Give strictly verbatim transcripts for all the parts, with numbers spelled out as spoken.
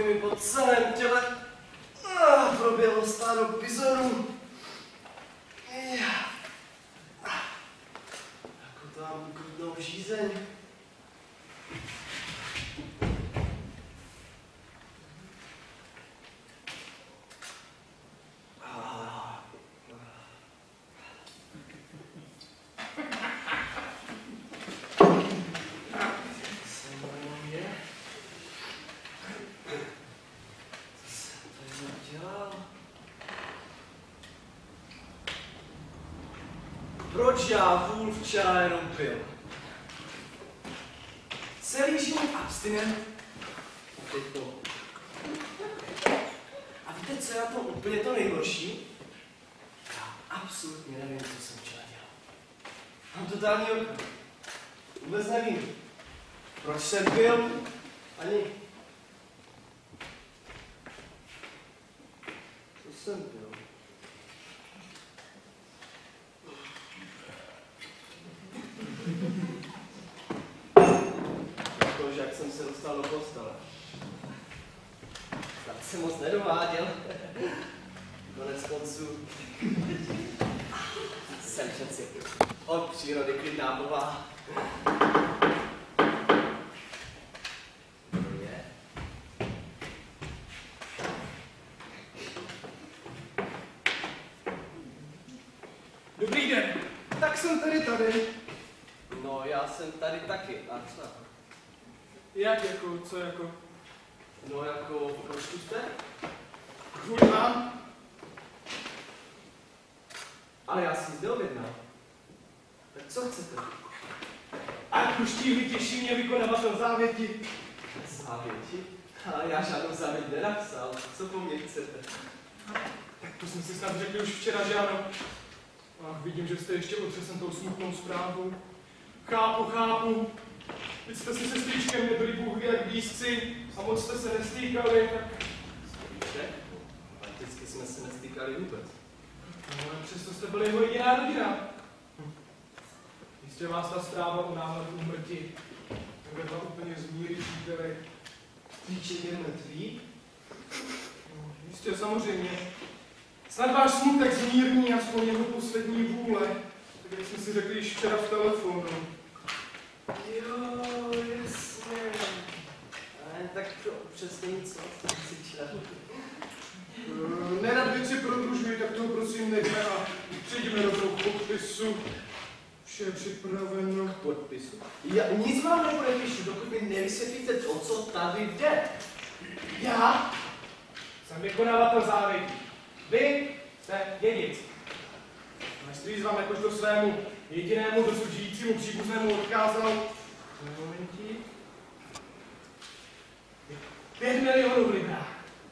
mi po celém těle. Ah, proběhlo stádo bizonů. Jako tam krutnou žízeň. Proč já vůl včera jenom pil? Celý život abstinent. A teď to. A víte, co je na tom úplně to nejhorší? Já absolutně nevím, co jsem včera dělal. Mám totální okno. Vůbec nevím. Proč jsem pil? Ani. Co jsem pil? Jak jsem se dostal do postele. Snad jsem moc nedováděl. Konec konců. Jsem přeci od přírody klidná bová. Je. Dobrý den. Tak jsem tady tady. No, já jsem tady taky. A co? Jak jako, co jako? No jako, proč tu jste? Kvůli vám? Ale já si zde objednal. Tak co chcete? Ať už tím vytěší mě vykonavatel závěti. Závěti? Ale já žádnou závěť nenapsal. Co po mně chcete? Tak to jsme si snad řekli už včera, že ano. Ach, vidím, že jste ještě otřesen tou smutnou zprávou. Chápu, chápu. Teď jste si se stříčkem nebyli Bůh ví jak blízci a moc jste se nestýkali, tak... Stříček? Prakticky jsme se nestýkali vůbec. No, ale přesto jste byli jeho jediná rodina. Hm. Jistě vás ta zpráva o náhledu úmrtí vedla úplně z míry příteli. Stříček je mrtvý? No, jistě, samozřejmě. Snad váš smutek zmírní aspoň jeho poslední vůle, tak jak jsme si řekli již včera v telefonu. Jo, jasně. Ale tak to přesně nic, co jsem si čel. Uh, nerad věci prodlužuji, tak toho prosím nechme a přejdeme rovnou k podpisu. Vše je připraveno. K podpisu? Já nic vám nepodepíšu, dokud mi nevysvětlíte to, co tady jde. Já jsem vykonávatel závěti. Vy jste dědic. Mistříc vám jakožto svému jedinému dosud žijícímu příbuznému odkázal momentík. Pět milionů v librách.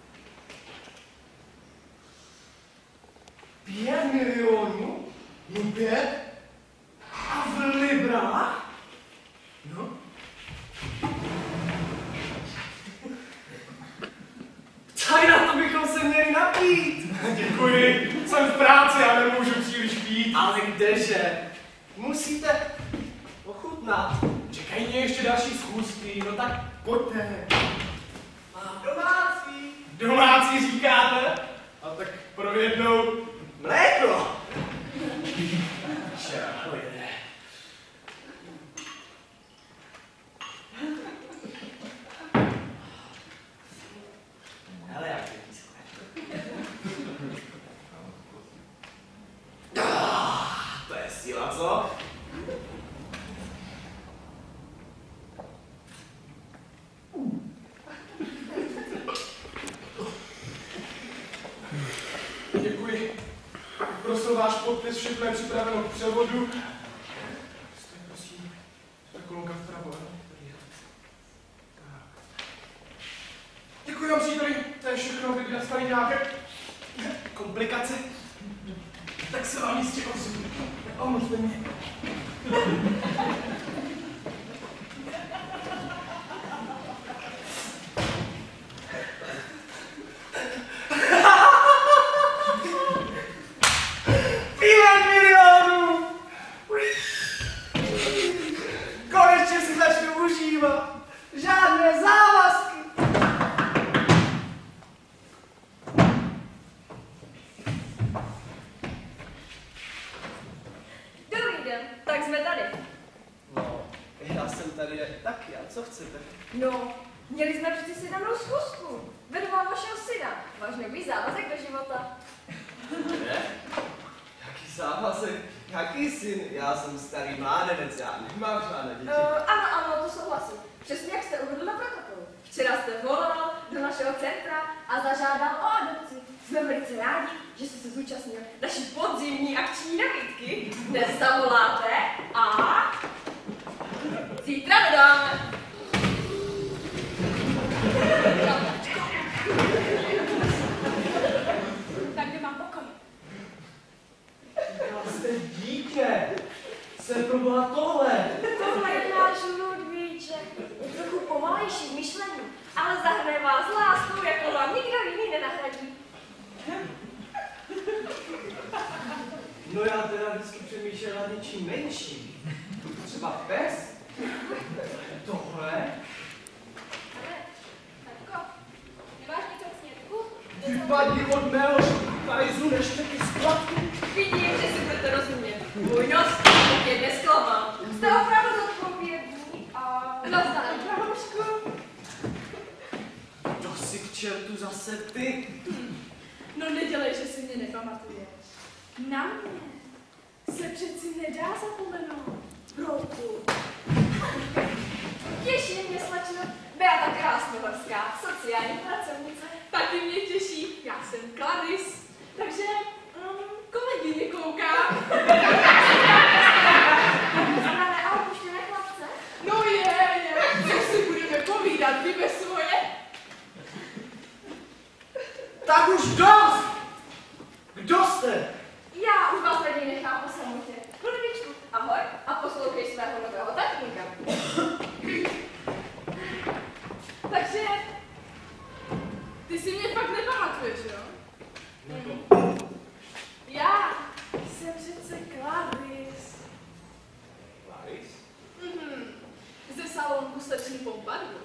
Pět milionů? No pět? A v librách? No. Tady na to bychom se měli napít. Děkuji, jsem v práci a nemůžu příliš pít. Ale kdeže? Musíte ochutnat. Čekají mě ještě další schůzky, no tak pojďte. Mám domácí. Domácí říkáte? A tak pro jednou Mléko. Čau, jde. Hele, jak je pískle. To je síla, co? Děkuji. Prosil váš podpis, všechno je připraveno k převodu. Jste, prosím, ta kolonka vpravo, ano? Děkuji vám, příteli, to je všechno, kdyby nastaly nějaké komplikace, tak se vám jistě ozvu. Omluvte mě. Konečně si začnu užívat. Žádné závazky. tady taky, a co chcete? No, měli jsme přeci si danou schůzku. Vedu vám vašeho syna. Váš nový závazek do života. Ne? Jaký závazek? Jaký syn? Já jsem starý mládenec, já nemám žádné děti. Uh, ano, ano, to souhlasím. Přesně jak jste uvedl na protokolu. Včera jste volal do našeho centra a zažádal o adopci. Jsme velice rádi, že jste se zúčastnil naší podzimní akční nabídky. Dnes zavoláte a zítra dodáme. Tak kde mám pokoj? Já jste dítě! Jsem pro boha tohle! Tohle je náš Ludvíček. Je trochu pomalejší v myšlení, ale zahrne vás láskou, jako vám nikdo jiný nenahradí. No já teda vždycky přemýšlel nad něčím menším. Třeba pes? Tohle? Ale, taťko, nemáš něco k snědku? Vypadni od mého špajzu než taky skladku. Vidím, že si budete rozumět. Můj nos je nesklamal. Jste opravdu zodpovědní a... Nazdar, prahušku. To si k čertu zase ty. No nedělej, že si mě nepamatuješ. Na mě se přeci nedá zapomenout. Brouku. Těší mě, slečno. Beata Krásnohorská, sociální pracovnice. Taky mě těší, já jsem Klaris. Takže um, kolegyně kouká. Známe a opuštěné chlapce? No je, je. Co si budeme povídat, vy bez svoje? Tak už dost! Kdo jste? Já už vás raději nechám po samotě. Ludvíčku, ahoj a poslouchej svého nového tatínka. Takže ty si mě fakt nepamatuješ, jo? Já jsem přece Klaris. Klaris? Mhm. Ze salonku Sleční Pompadu.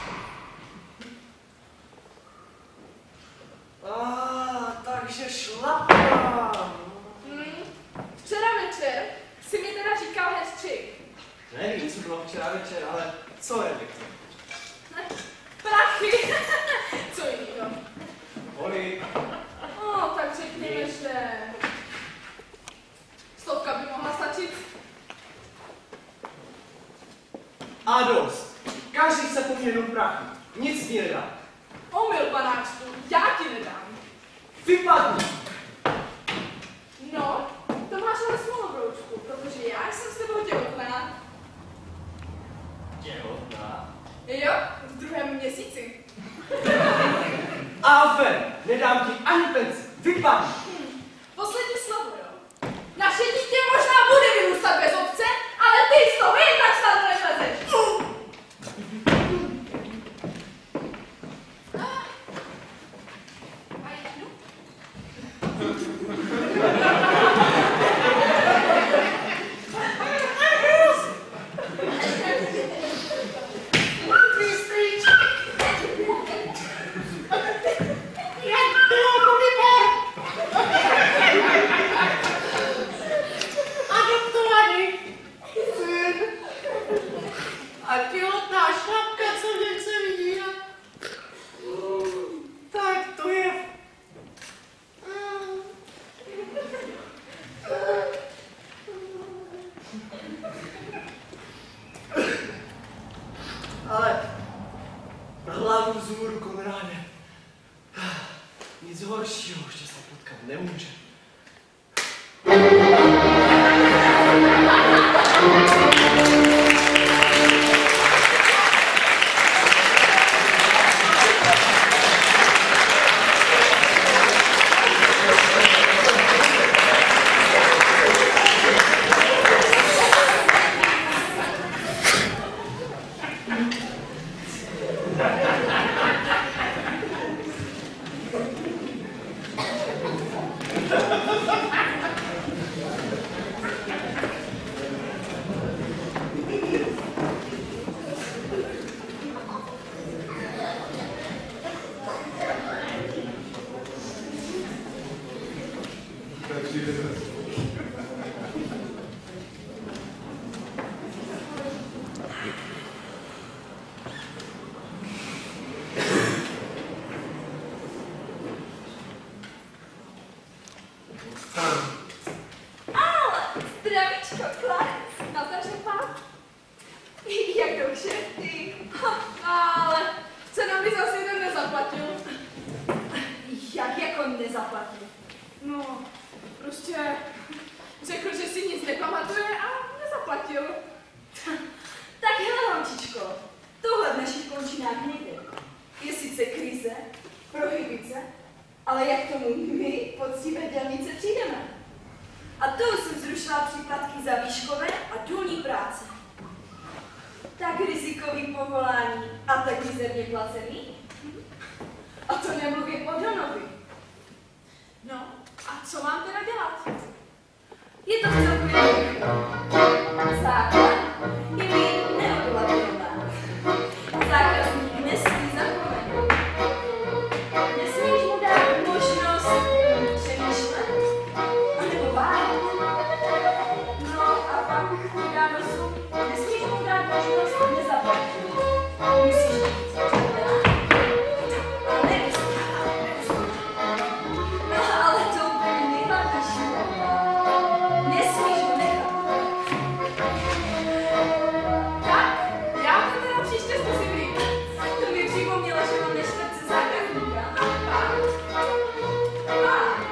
Ah, takže šlapá. Hmm. Včera večer si mi teda říkal hezčik. Nevím, co bylo včera večer, ale co je Viktor? Prachy. Co jinýho? Oli. No, tak řekněme, že stovka by mohla stačit. A dost. Každý se po mě jenom prachy. Nic mi nedá. Omyl, panáčku, já ti nedám. Vypadni. No, to máš ale smůlu, broučku, protože já jsem s tebou těhotná. Těhotná. Jo, v druhém měsíci. A ven, nedám ti ani penci. Vypadni. Hm. Poslední slovo, jo. Naše dítě možná bude vyrůstat bez otce, ale ty z toho jen tak snadno nevlezeš. A jednu? A těhotná šlapka, co mě chce vidět. Tak to je... Ale hlavu vzhůru, kamaráde. Nic horšího ještě se potkat nemůže. Ha ha ha! ty. Ale co nám by zase jeden nezaplatil? Jak jako nezaplatil? No, prostě řekl, že si nic nepamatuje a nezaplatil. Tak hele, holčičko, tohle v našich končinách nejde. Je sice krize, prohibice, ale jak tomu my, poctivé dělnice, přijdeme. A to jsem zrušila příplatky za výškové a důlní práce. Tak rizikový povolání a tak mizerně placený. A to nemluvím o Donovi. No, a co mám teda dělat? Je to celkově jednoduché. Základ je být neodolatelná. Zákazník nesmí zapomenout. Nesmíš mu dát možnost přemýšlet anebo váhat. No a pak dá nosu, nesmíš mu dát možnost nezaplatit. Musíš být červená a neustále, neustále. No ale to úplně nejhlavnější. Nesmíš mu nechat. Tak, já to teda příště zkusím líp. To mi připomnělo, že mám neštětce zákazníka. A pak? A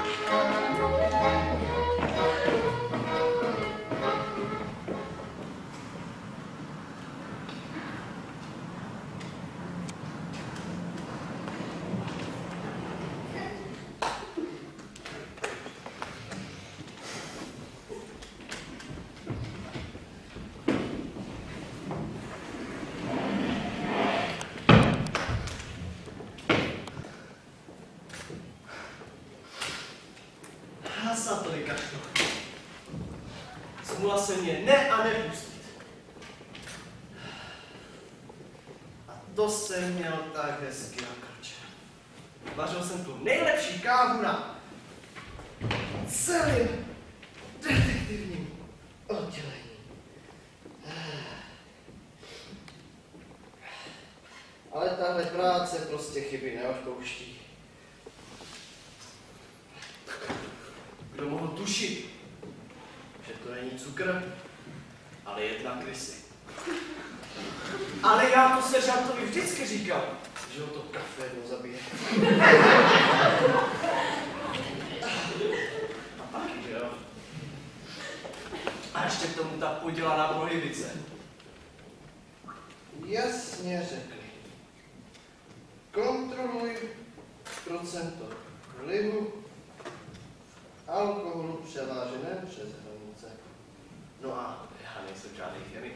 Hasa to vykašlu. Smula se mě ne a nepustit. A to jsem měl tak hezky nakročeno. Vařil jsem tu nejlepší kávu na celém detektivním oddělení. Ale tahle práce prostě chyby neodpouští. Kdo mohl tušit, že to není cukr, ale jedna krysy. Ale já to seržantovi vždycky říkal, že ho to kafe jednou zabije. A taky, že jo? A ještě k tomu ta podělaná prohibice. Jasně řekli. Kontroluj procento vlivu alkoholu převážené přes hranice. No a já nejsem žádný chemik.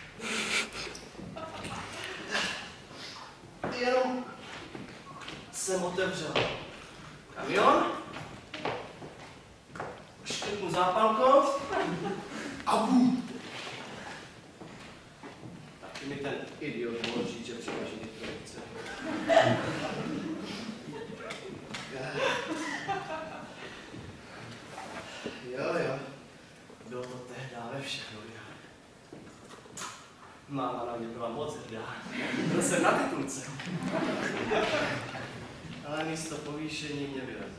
Jenom jsem otevřel kamion, škrtnu zápalkou a bum. Taky mi ten idiot mohl říct, že převáží projekce. Jo, jo, bylo to tehdy ve všechno, jo. Máma na mě byla moc hrdá. Byl jsem na titulce. Ale místo povýšení mě vyrazili.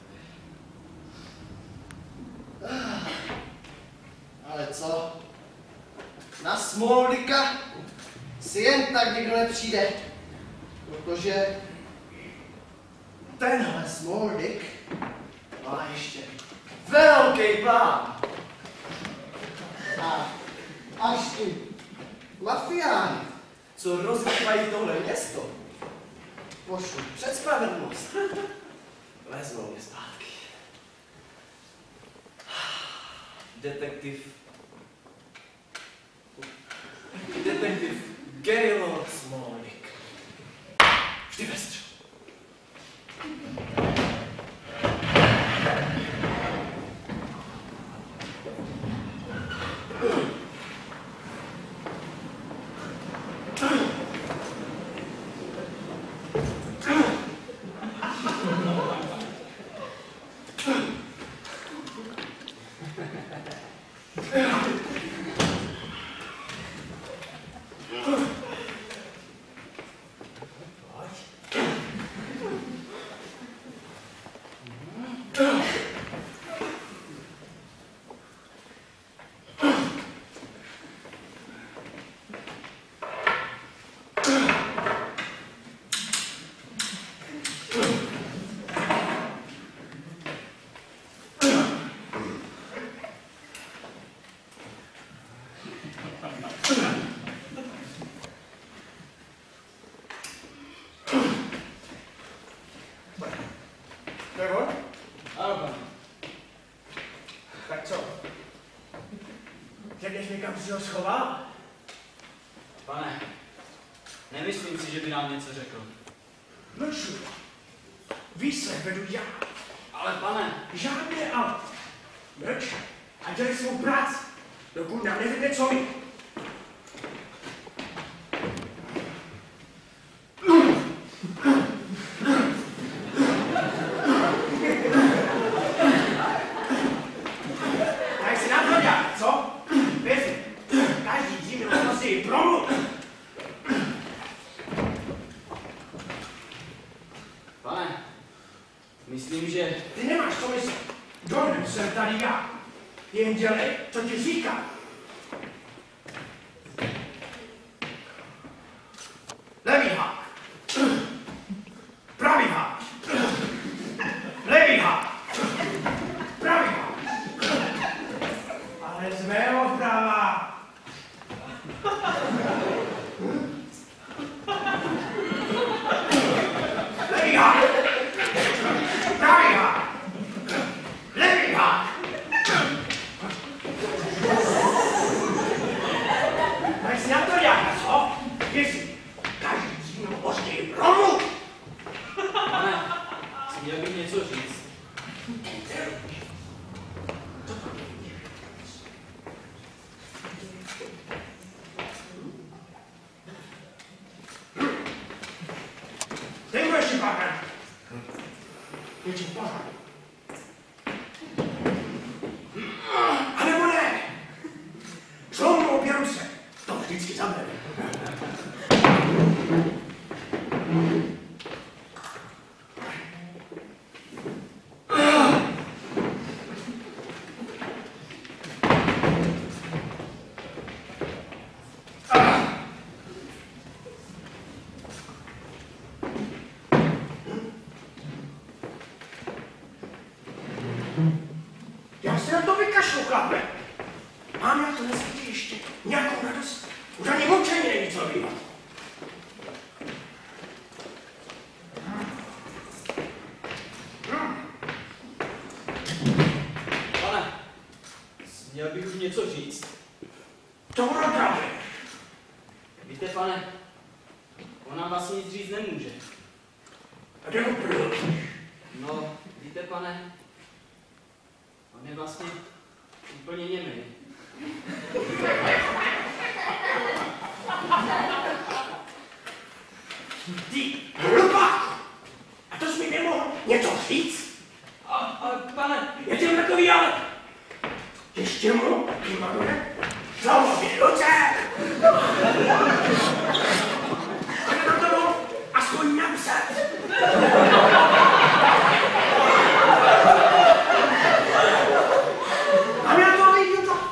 Ale co? Na Smoldyka si jen tak nikdo nepřijde. Protože tenhle Smoldyk má ještě velký plán. A až ty mafiáni, co rozvívají tohle město, pošlu před spravedlnost, vezmou mě zpátky. Detektiv... Detektiv Gaylord Smoldyk. Vždy ve střelu. Kam jsi ho schoval? Pane, nemyslím si, že by nám něco řekl. Mlču. Výslech vedu já. Ale pane, Žádné ale. Mlč a dělej svou práci, dokud nám nevědne, co my. Daj si na to dělat, co? Věři, každý díl musí promluv. pane, myslím, že... Ty nemáš co myslet. Jordan jsem tady já. Jen dělej, co ti říkám. Levý hák. Pravý hák. Levý hák. Pravý hák. Ale z mého prava. Levý hák. Pravý hák. Levý hák. Daj si na to dělat, co? Jestli každý díl později promluv. Pane, měl bych něco říct. Dej mu ještě pár. Něčím pořád. A nebo ne? Zlomnu obě ruce. To vždycky zabere. Já se na to vykašlu, chlape. Mám na to na světě ještě nějakou radost. Už ani mlčení není co bývat. Pane, měl bych už něco říct. To bylo pravě. Víte, pane, on nám vlastně nic říct nemůže. A kde ho prl? No, víte, pane, on je vlastně úplně němý. Ty hlupáku! A to jsi mi nemohl něco říct? A, ale pane, Je tím takový ale. Ještě mu, Imanuje, zlomově ruce! Chci na tomu aspoň napsat. Mám já to vidět to?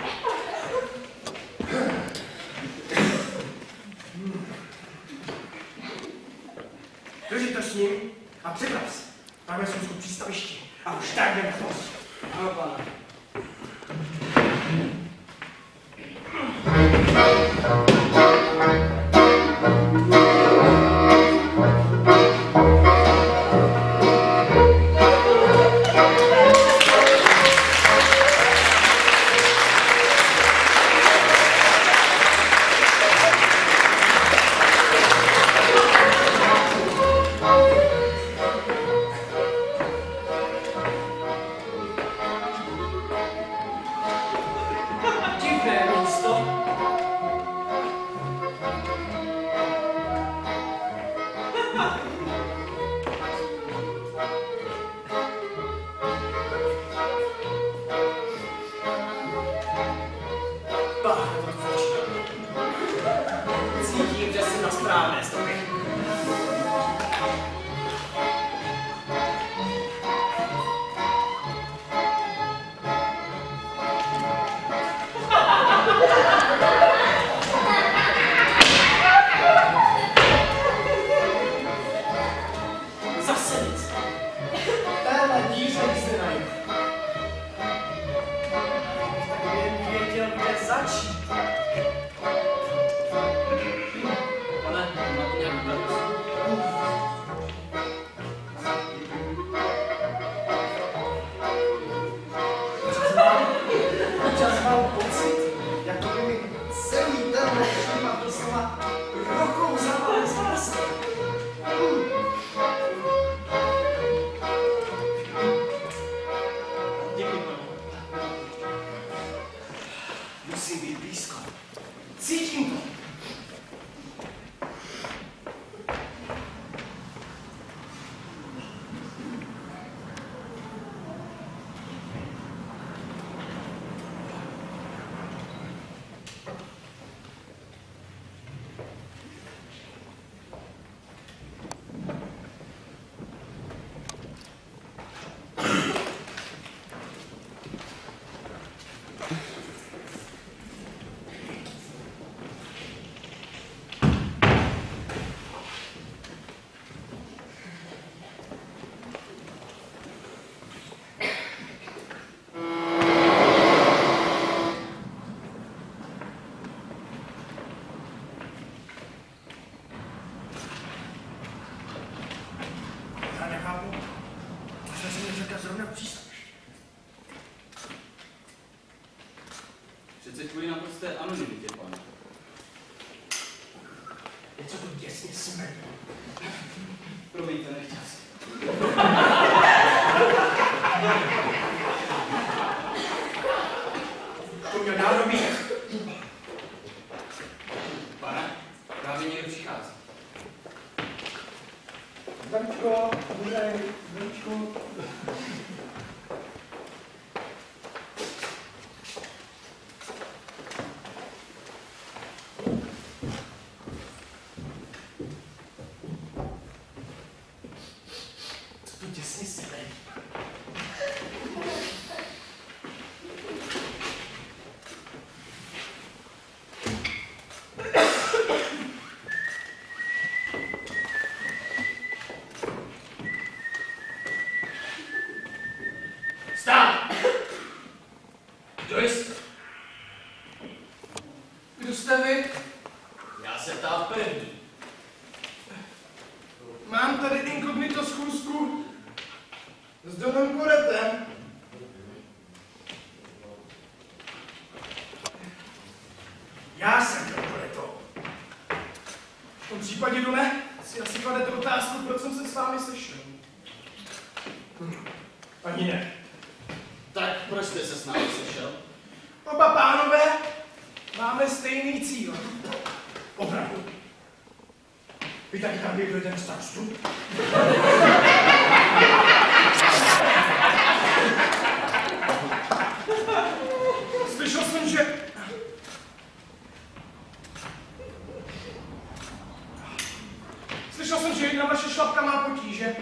Drži to s ním a připrav se. Máme schůzku přístaviště a už tak jdeme post. ano, pane. Divné místo. Bah, to začíná. Cítím, že jsem na správné stopě. Zase nic. Téhle díře se najde. Tak jen věděl, kde začít. Pane, máte nějakou Trochu zapal zase. Děkuji, pane. Musím být blízko. Cítím to. Přece kvůli naprosté anonymitě, pane. Něco tu děsně smrdí. Promiňte, nechtěl jsem. To měl dávno být. Pane, právě někdo přichází. Zdravíčko, dobré, zdravíčko. Co tu děsně sebe? Stát! Kdo jste? Kdo jste vy? Já se ptám první. Mám tady inkognito schůzku s Donem Koretem. Já jsem Don Koreto. V tom případě, Done, si asi kladete otázku, proč jsem se s vámi sešel. Hm. Ani ne. Tak proč jste se s námi sešel? Oba pánové máme stejný cíl. Opravdu. Vy taky tam běžujete na starostu? Slyšel jsem, že... Slyšel jsem, že jedna vaše šlapka má potíže.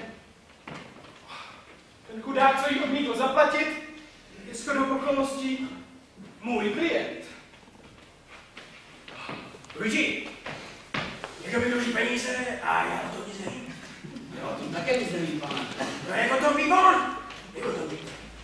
Ten chudák, co jí odmítl zaplatit, je shodou okolností můj klient. Luigi, někdo mi dluží peníze a já na to nic nevím. Já o tom také nic nevím, pane. No jako to ví on, jako to ví.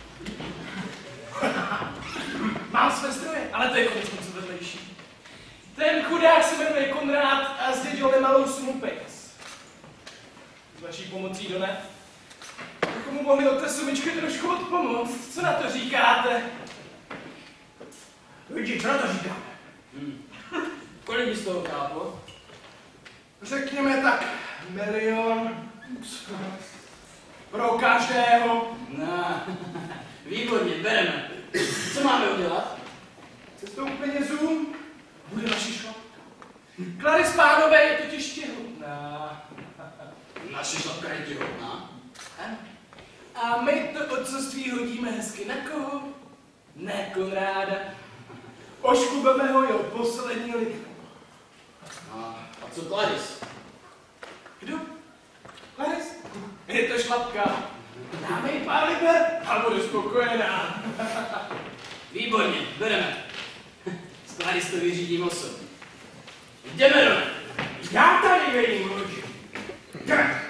Mám své zdroje, ale to je konec konců vedlejší. Ten chudák se jmenuje Konrád a zdědil nemalou sumu peněz. S vaší pomocí, Done, bychom mu mohli od té sumičky trošku odpomoct. Co na to říkáte? Luigi, co na to říkáte? Hmm. Kolik mi z toho káplo? Řekněme tak, milion pro každého. No, výborně, bereme. Co máme udělat? Cestou k penězům bude naši šlapka. Clarice pánové je totiž těhotná. Naše šlapka je těhotná. Ano. A my to otcovství hodíme hezky na koho? Ne Konráda. Oškubeme ho jeho poslední lidku. A, a co Clarice? Kdo? Clarice? Je to šlapka. Dáme jí pár liber a bude spokojená. Výborně, bereme. S Clarice to vyřídím osobně. Jdeme, Done. Já tady vědím, Luigi. Jdeme.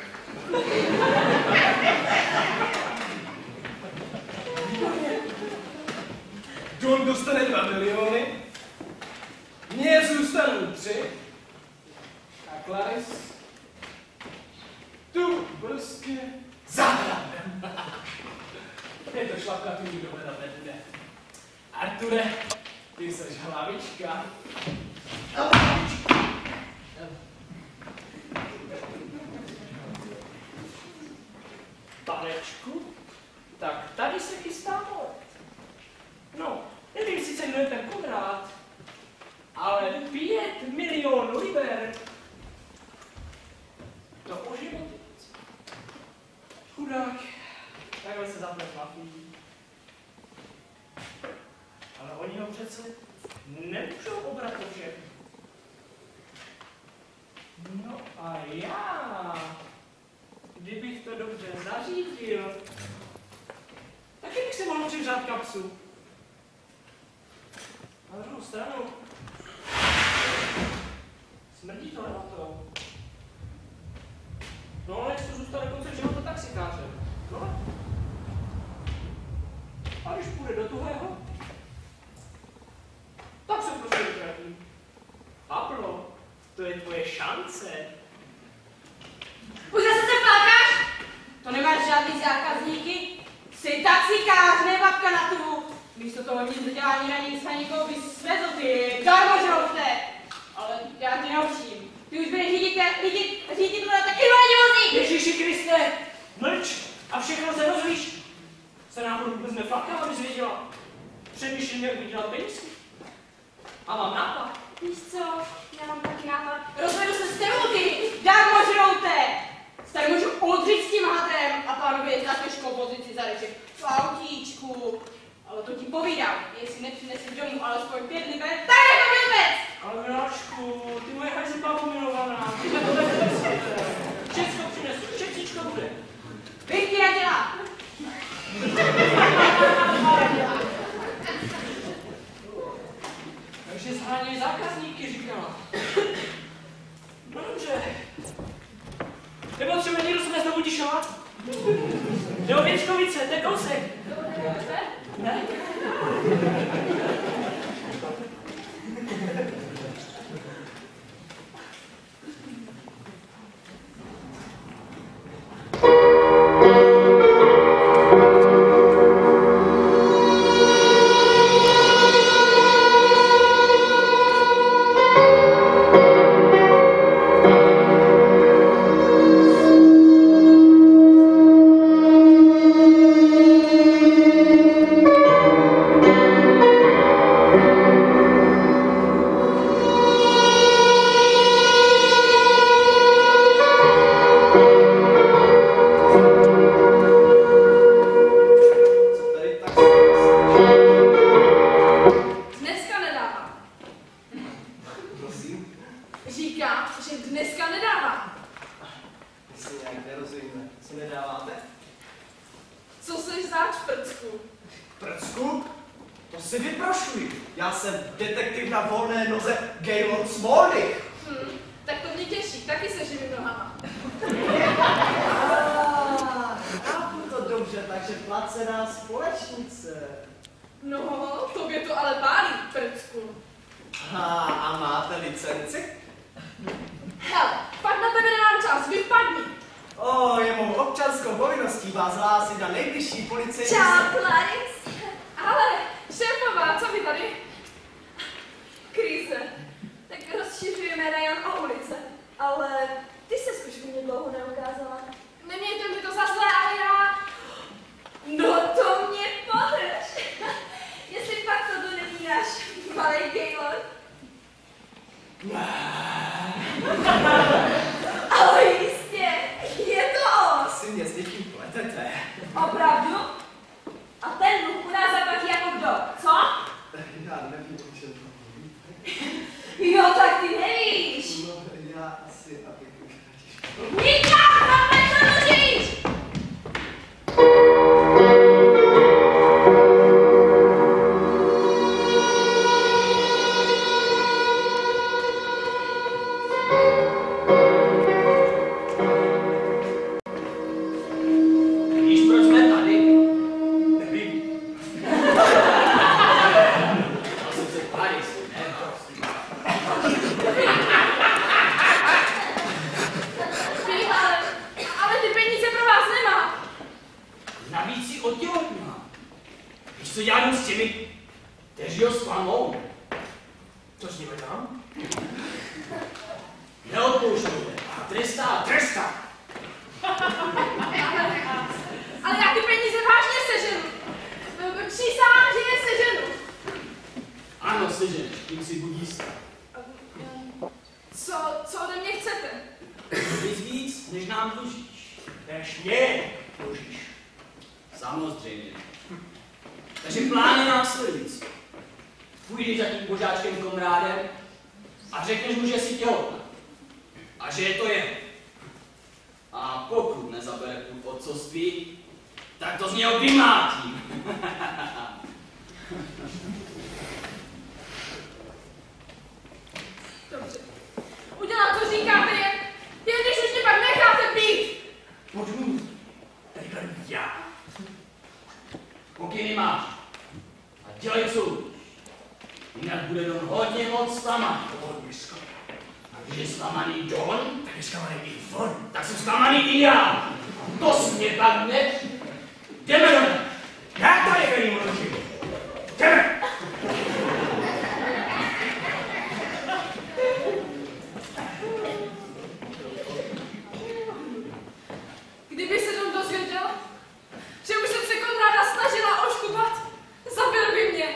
Don dostane dva miliony, mně zůstanou tři a Clarice tu prostě zahrabem. Je to šlapka, tu nikdo hledat nebude. Arture, ty seš hlavička. A hlavička. Panečku, tak tady se chystá let. No, nevím sice, kdo je ten Konrád, ale pět milionů liber. To o život. Chudák, takhle se zapne mafií. Ale oni ho přece nemůžou obrat o všechno. No a já, kdybych to dobře zařídil, taky bych se mohl přihřát kapsu. Na druhou stranu, smrdí to na to. No ale to zůstal do konce života taxikářem. No. A když půjde do tuhého, tak se prostě utratí. Pablo, to je tvoje šance. Už zase se flákáš? To nemáš žádný zákazníky? Jsi taxikář, ne babka na tu. Místo toho nic nedělání na nic a nikoho bys svezl ty darmožrouste. Ale já ti naučím. Ty už budeš řídit, řídit, řídit na taky hlavně vozík. Ježíši Kriste, mlč a všechno se rozvíš. Se náhodou vůbec neflaká, abys věděla. Přemýšlím, jak vydělat penízky. A mám nápad. Víš co, já mám taky nápad. Rozvedu se s tebou, ty darmožrouté. Tady můžu odřít s tím hadrem a pánovi za těžkou pozici zadeček v autíčku. Ale to ti povídám, jestli nepřineseš domů alespoň pět liber, tak jako vůbec! Ale Miláčku, ty moje hajzi babo milovaná, ty to vůbec nesmíte. Všecko přinesu, všecíčko bude. Bych ti radila. Takže zháněj zákazníky, říkala. No dobře. Nebo třeba někdo se znovu tišovat? Do Věčkovice, to je kousek. Ne? Vyhlásím trestá, trestá. Ale já ty peníze vážně seženu. Přísahám, že je seženu. Ano, seženeš, tím si buď jistá. Co, co ode mě chcete? Nic víc, než nám dlužíš. Než mě dlužíš. Samozřejmě. Takže plán je následující. Půjdeš za tím božáčkem Konrádem a řekneš mu, že jsi těhotná. A že je to jeho. A pokud nezabere půl otcovství, tak to z něho vymátím. Dobře. Udělám, co říkáte, jen, jen když už mě pak necháte být. Pojď mluv. Tady budu já. Pokyny máš. A dělej, co umíš. Jinak bude Don hodně moc zklamaný. Hodně zklamaný. A když je zklamaný Don, Tak je zklamaný i on. tak jsem zklamaný i já. To si mě pak ne. Jdeme, Done. Já tady verím o život. Jdeme. Kdyby se Don dozvěděl, že už jsem se Konráda snažila oškupat, zabil by mě.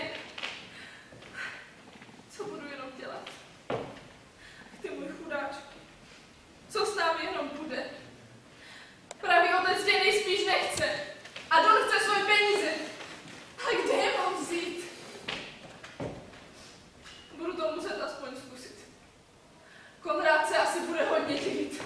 Co budu jenom dělat? Ty můj chudáčku, co s námi jenom bude? Pravý otec tě nejspíš nechce a Don chce svoje peníze. Ale kde je mám vzít? Budu to muset aspoň zkusit. Konrád se asi bude hodně divit.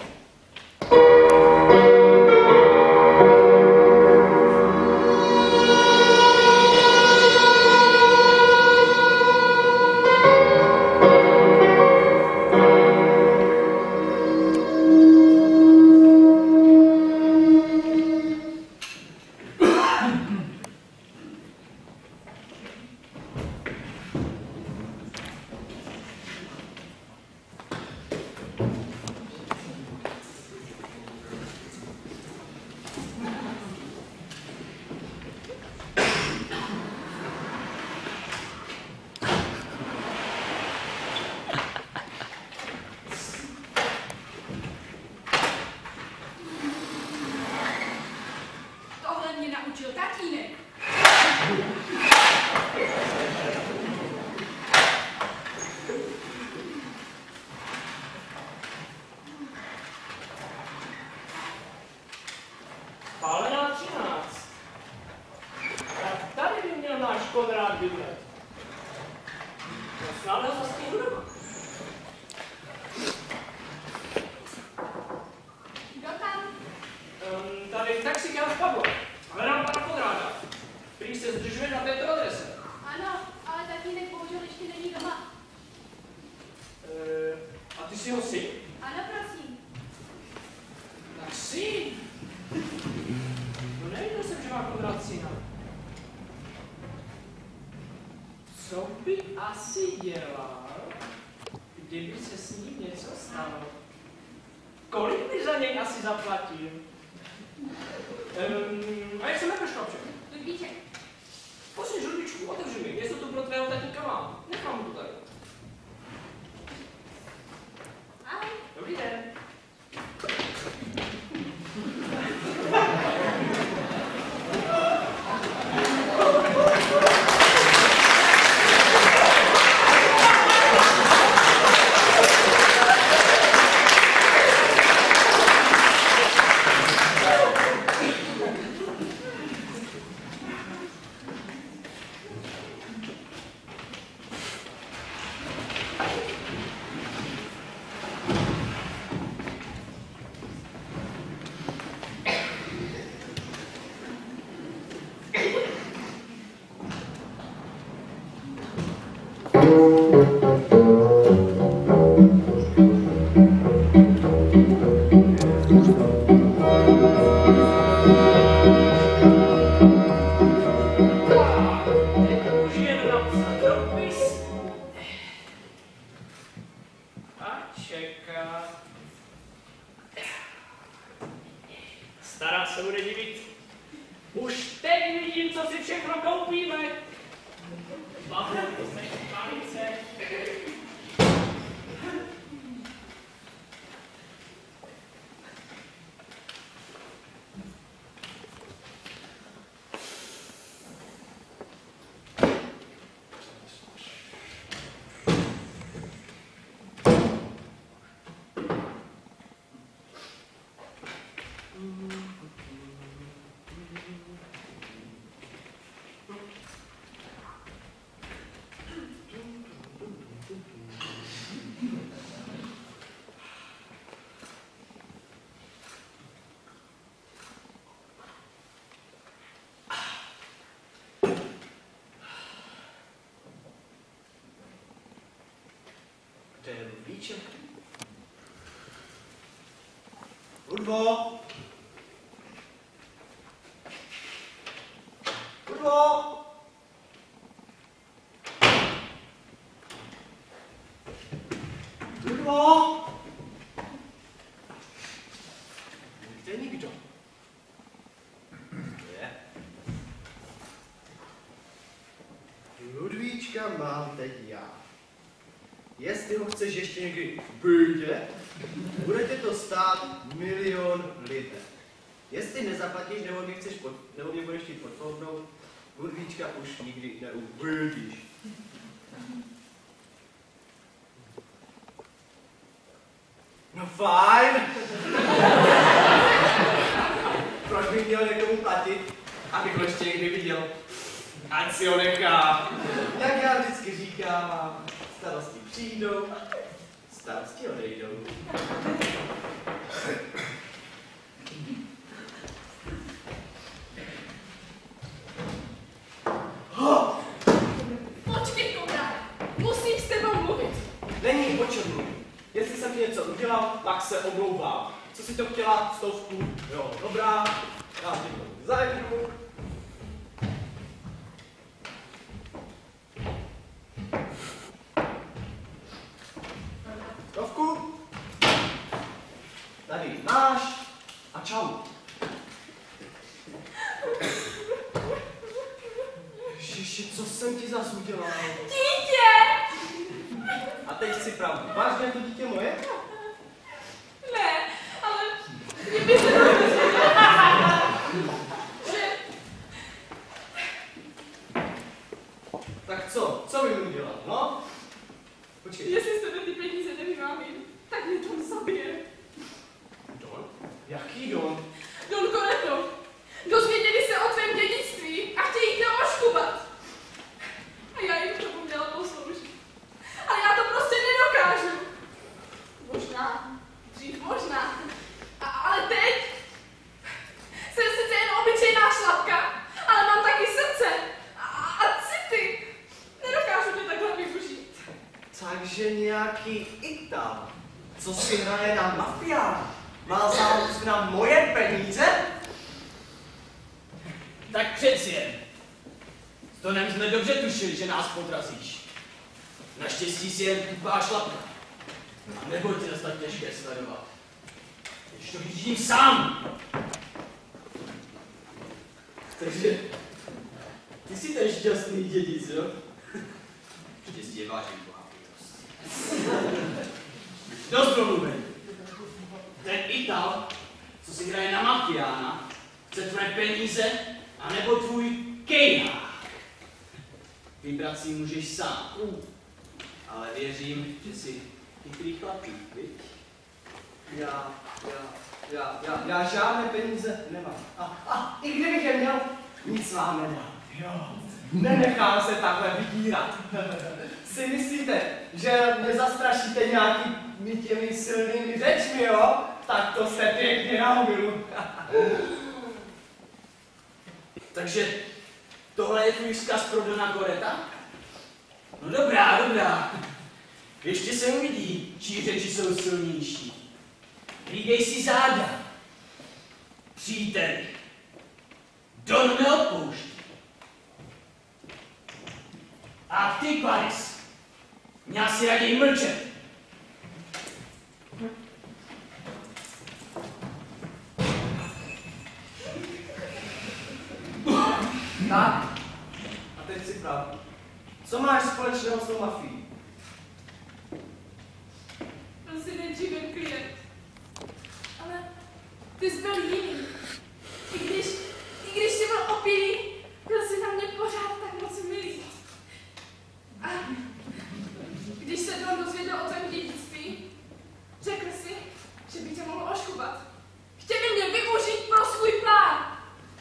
Ludvíček. Ludvo! Ludvo! Ludvo! Kde je nikdo? Je. Ludvíčka mám teď já. Jestli ho chceš ještě někdy vidět, bude tě to stát milion liber. Jestli nezaplatíš, nebo mě, chceš pod, nebo mě budeš chtít podfouknout, Ludvíčka už nikdy neuvidíš. No fajn! Proč bych měl někomu platit, abych ho ještě někdy viděl? Ať si ho nechá. Jak já vždycky říkám, starosti přijdou, starosti odejdou. Počkej, Konráde, musím s tebou mluvit. Není o čem mluvit. Jestli jsem ti něco udělal, tak se omlouvám. Co si to chtěla? Stovku? Jo, dobrá. Já ti to zajdu. Stovku? Tady máš a čau. Ježiši, co jsem ti zas udělal? Dítě! A teď si pravdu. Vážně to dítě moje? Ne, ale mě by se že... Tak co? Co by mi udělal, no? Počkej. Jestli z tebe ty peníze nevymámím, tak mě Don zabije. Don? Jaký Don? Don Koreto. Dozvěděli se o tvém dědictví a chtějí tě oškubat. A já jim k tomu měla posloužit. Ale já to prostě nedokážu. Možná. Dřív možná. A, ale teď jsem sice jen obyčejná šlapka, ale mám taky srdce. A, a city. Nedokážu tě takhle využít. Takže nějaký Ital, co si hraje na mafiána, má zájem na moje peníze? Tak přeci jen. S Tonem jsme dobře tušili, že nás podrazíš. Naštěstí si jen tupá šlapka. A neboj ti nás tak těžké sledovat. Když to vidím sám. Takže ty jsi ten šťastný dědic, jo? Štěstí je vážný bohatý. Dost domluven. Ten Ital, co si hraje na mafiána, chce tvoje peníze, anebo tvůj kejhák. Vybrat si můžeš sám. Ale věřím, že jsi chytrý chlapík, viď? Já, já, já, já, já žádné peníze nemám. A, a i kdybych je měl, nic vám nedám. Jo, nenechám se takhle vydírat. Si myslíte, že mě zastrašíte nějakými těmi silnými řečmi, jo? Tak to jste pěkně na omilu. Takže tohle je tvůj vzkaz pro Dona Koreta? No dobrá, dobrá. Ještě se uvidí, čí řeči jsou silnější. Hlídej si záda. Příteli. Don neodpouští. A ty, Paris, měl si raději mlčet. Tak, a teď si pravdu. Co máš společného s tou mafií? Byl jsi nejdřív jen klient. Ale ty jsi byl jiný. I když, i když jsi byl opilý, byl jsi na mě pořád tak moc milý. A když se Don dozvěděl o tvém dědictví, řekl si, že by tě mohl oškubat. Chtěli mě využít pro svůj plán.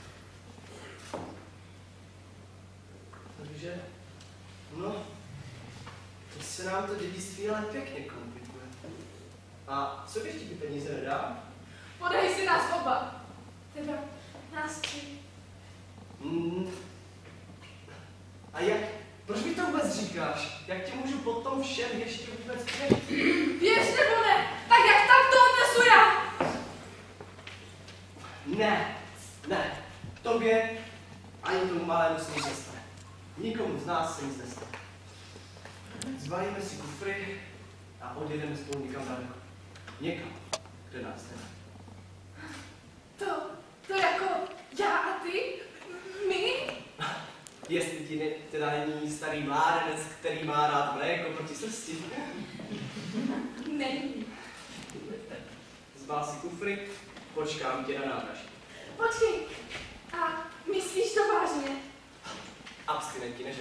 Takže, no, teď se nám to dědictví ale pěkně komplikuje. A co když ti ty peníze nedám? Podej si nás oba. Teda nás tři. Mm. A jak, Proč mi to vůbec říkáš? Jak tě můžu po tom všem ještě vůbec přijít? Běž nebo ne? Tak jak tak to odnesu já? Ne, ne. Tobě ani tomu malému se nic nestane. Nikomu z nás se nic nestane. Zvalíme si kufry a odjedeme spolu někam daleko. Někam, kde nás nemá. To, to jako já a ty? My? Jestli ti ne, teda není starý mládenec, který má rád mléko proti srsti. Není. Zbál si kufry, počkám tě na nádraží. Počkej, a myslíš to vážně? Abstinenti nežel.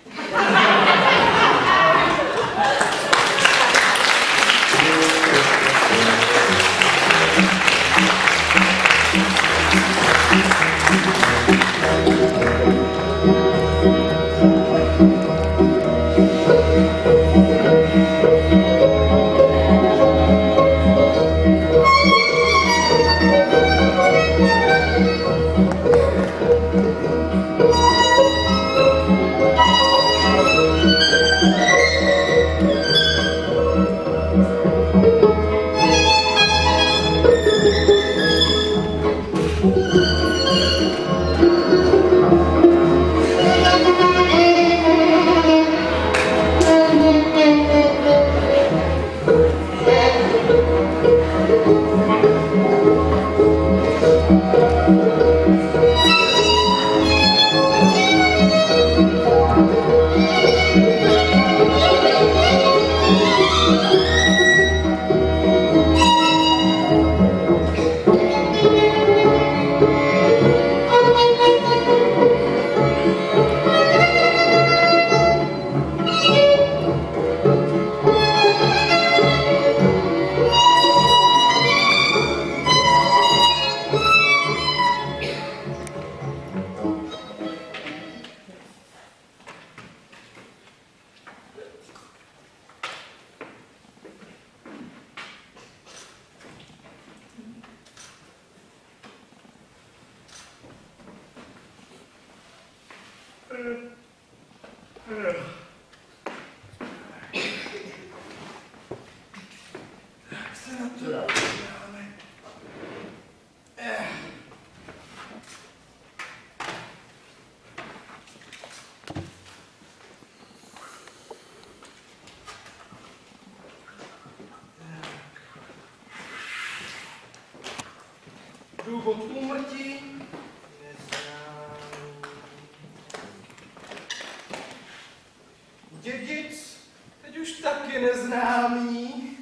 Jak se na to dáme? Důvod úmrtí? Dědic, teď už taky neznámý.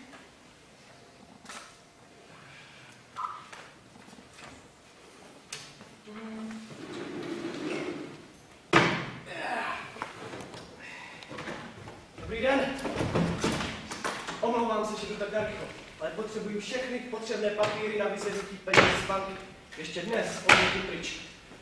Dobrý den. Omlouvám se, že to tak rychle, ale potřebuji všechny potřebné papíry na vyzvednutí peněz z banky. Ještě dnes odjetí pryč.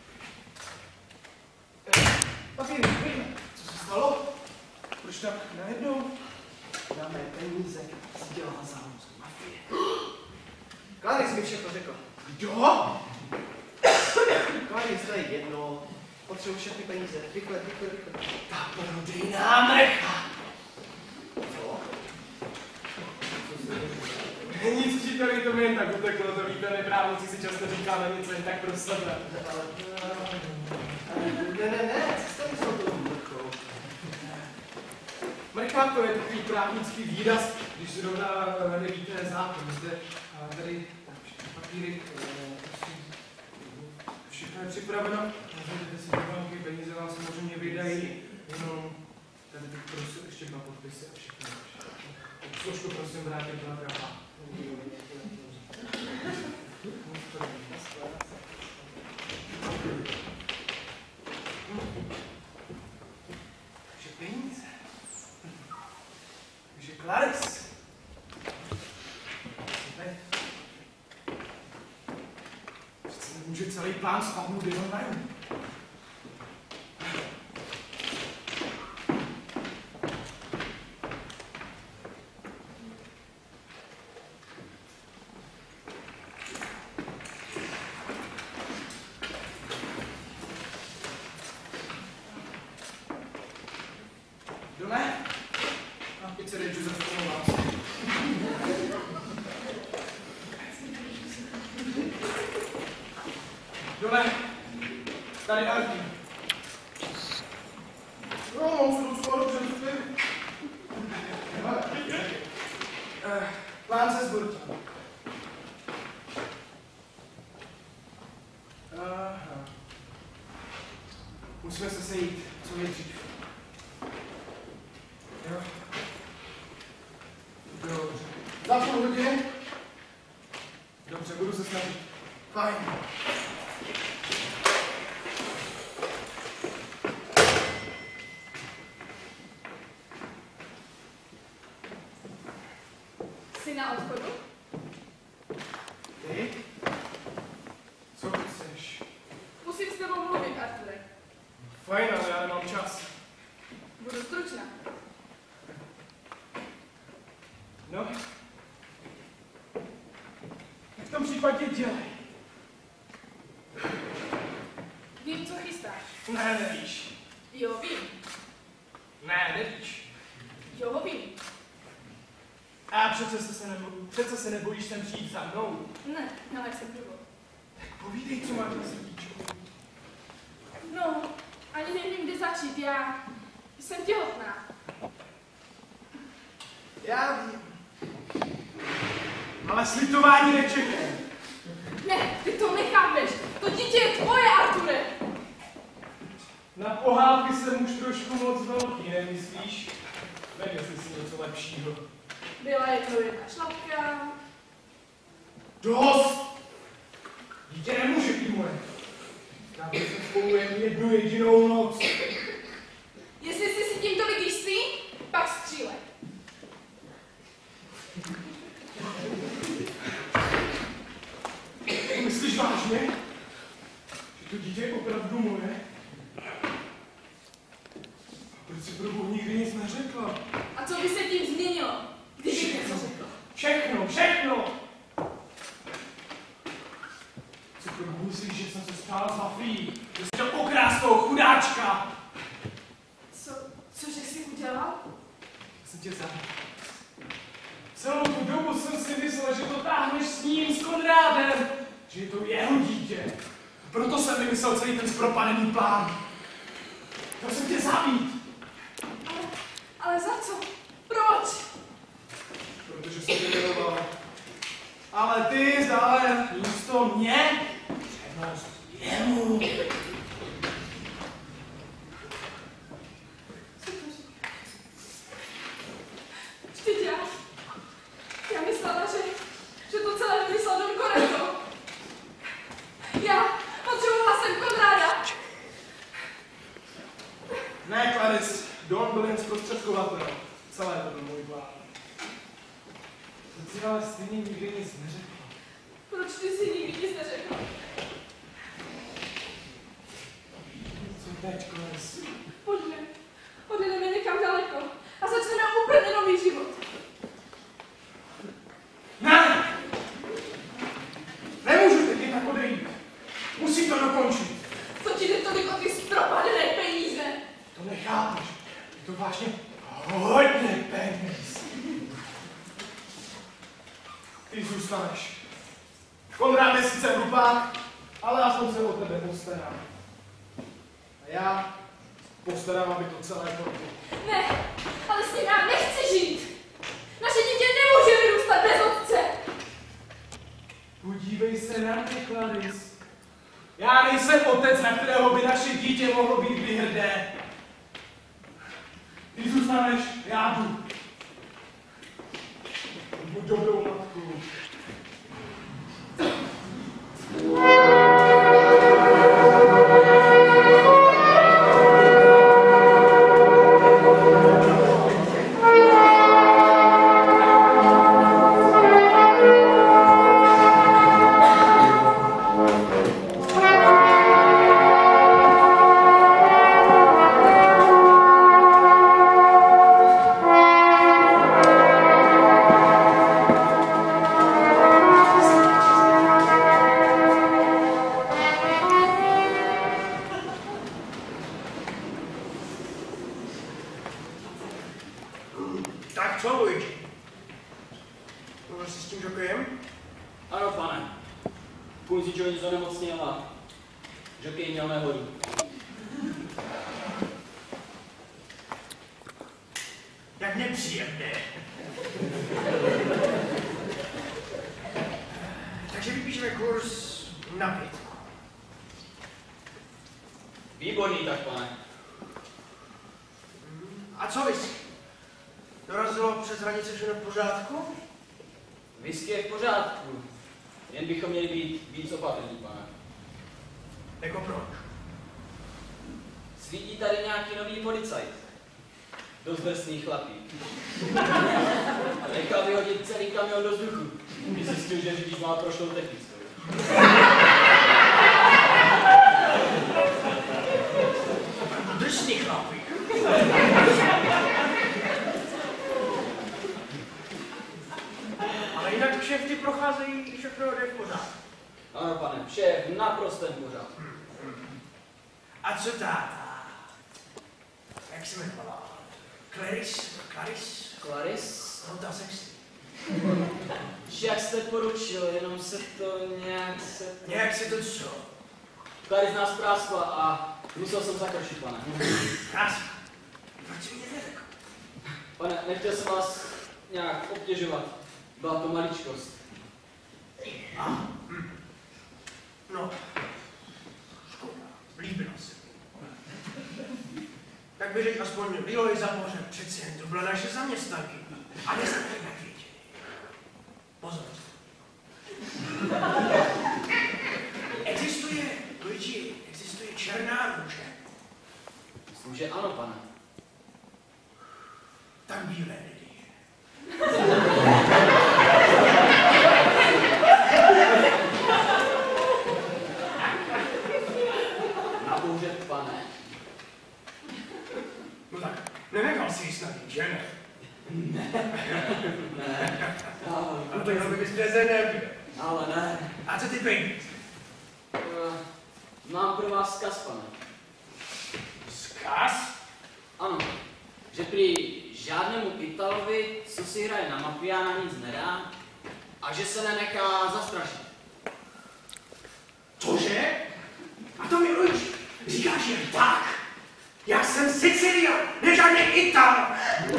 Papíry, rychle. Co se stalo? Proč tak najednou? Na mé peníze si dělá zámozku mafie. Clarence mi všechno řekl. Kdo? Clarence, to je jedno. Potřebuji všechny peníze. Rychle, rychle, rychle. Ta prodejná mrcha. Co? Nic, říkali, to mi jen tak uteklo, to víte, neprávníci si často říkáme něco jen tak pro sebe. Ne, ne, ne, co jste myslel tou mrchou? Mrcha, to je takový právnický výraz, když zrovna nevíte zákon. Zde a tady tak, všechny papíry, prosím, všechno je připraveno, můžete si do banky, peníze vám samozřejmě vydají, jenom tady bych prosil ještě dva podpisy a všechno. Složku prosím vrátit do grapa. Takže peníze. Takže Clarence. Přece nemůže celý plán spadnout jenom na jen. Dole, tady Arky. Jo, mám se docela dobře zbyt. Plán se zbortí. Aha. Musíme se sejít, co nejdřív. Jo. Dobře. Za půl hodin? Dobře, budu se snažit. Fajn. Jsi na odchodu? Ty? Co chceš? Musím s tebou mluvit, Arture. Fajn, ale já nemám čas. Budu stručná. No? V tom případě dělej. Vím, co chystáš. Ne, nevíš. Jo, vím. Ne, nevíš. Jo, vím. A přece se, se, nebo, přece se nebojíš sem přijít za mnou. Ne, ale jsem důvod. Tak povídej, co máš na srdíčku. No, ani nevím, kde začít. Já jsem těhotná. Já vím. Ale slitování nečekej. Ne, ty to nechápeš. To dítě je tvoje, Arture. Na pohádky jsem už trošku moc velký, nemyslíš? Nevím, si něco lepšího. Byla je to jedna šlapka. Dost! Dítě nemůže být moje. Strávili jsme spolu jen jednu jedinou noc. Jestli jsi si tímto jistý, pak střílej. Myslíš vážně? Že to dítě je opravdu moje? A proč si pro Bohu nikdy nic neřekla? A co by se tím změnilo, kdyby Všechno. něco řekl? Všechno, všechno! Co pro Bohu myslíš, že jsem se stala s mafií? Že jsi chtěl okrást toho chudáčka? Co, cože jsi udělal? Já jsem tě zabil. Celou tu dobu jsem si myslel, že to táhneš s ním, s Konrádem, že je to jeho dítě. Proto jsem vymyslel celý ten zpropadený plán. Chtěl jsem tě zabít. Ale, ale za co? Proč? Protože jsem tě miloval. Ale ty zdále místo mě přednost jemu. Co to říkáš? Co ty děláš? Já myslela, že, že to celé vymyslel Don Cornetto. Já potřebovala jsem Konráda. Ne, Clarice, Don byl jen zprostředkovatel. Celé to byl můj plán. Ty si ale stejně nikdy nic neřekla. Proč ty si nikdy nic neřekl? Co teď, Clarice? Pojďme. Odjedeme někam daleko a začneme úplně nový život. Ne! Nemůžu teď jen tak odejít. Musím to dokončit. Co ti jde tolik o ty zpropadené peníze? To nechápeš. Je to vážně hodně peněz. Ty zůstaneš. Konrád je sice hlupák, ale aspoň se o tebe postarám. A já postarám, aby to celé proplo. Ne, ale s ním já nechci žít. Naše dítě nemůže vyrůstat bez otce. Podívej se na mě, Clarice. Já nejsem otec, na kterého by naše dítě mohlo být vyhrdé. Ty zůstaneš, já jdu. Buď dobrou matkou. Tak co, Luigi? Mluvil jsi s tím žokejem? Ano, pane. Punzičo nic onemocněla. Žokej měl nehodu. Jak nepříjemné. Takže vypíšeme kurz na pět. Výborný tak, pane. A co vys? Dorazilo přes hranice všechno v pořádku? Whisky je v pořádku. Jen bychom měli být víc opatrní, pane. Jako proč? Svítí tady nějaký nový policajt. Dost drsný chlapík. Nechal vyhodit celý kamion do vzduchu. Když zjistil, že řidič má prošlou technickou. Drsný chlapík. Ale jinak kšefty procházejí, všechno jde v pořádku. Ano, pane, vše je v naprostém pořádku. A co táta? Jak se jmenovala? Clarice? Clarice? Clarice? No ta sexy. Jak jste poručil, jenom se to nějak se... Nějak se to co? Clarice nás práskla a musel jsem zakršit, pane. Krásně. Proč mi neřekl? Pane, nechtěl jsem vás nějak obtěžovat. Byla to maličkost. A? Hm. No. Škoda. Líbilo se. Tak by řekl aspoň výlohy za moře. Přeci jen to byla naše zaměstnanky. A neznamená jak věděli. Pozor. Existuje, Luigi, existuje černá růže. Myslím, že ano, pane. Tak bílé lidi. Na bouře, pane. No tak, nenechal si ji snad, že ne? Ne. No to jenom bys bez energie. Ale ne. A co ty peníze? Uh, mám pro vás vzkaz, pane. Vzkaz? Ano, že prý žádnému Italovi, co si hraje na mafiána, nic nedá a že se nenechá zastrašit. Cože? A to mi Luigi, říkáš jen tak? Já jsem Sicilian, ne žádný Ital.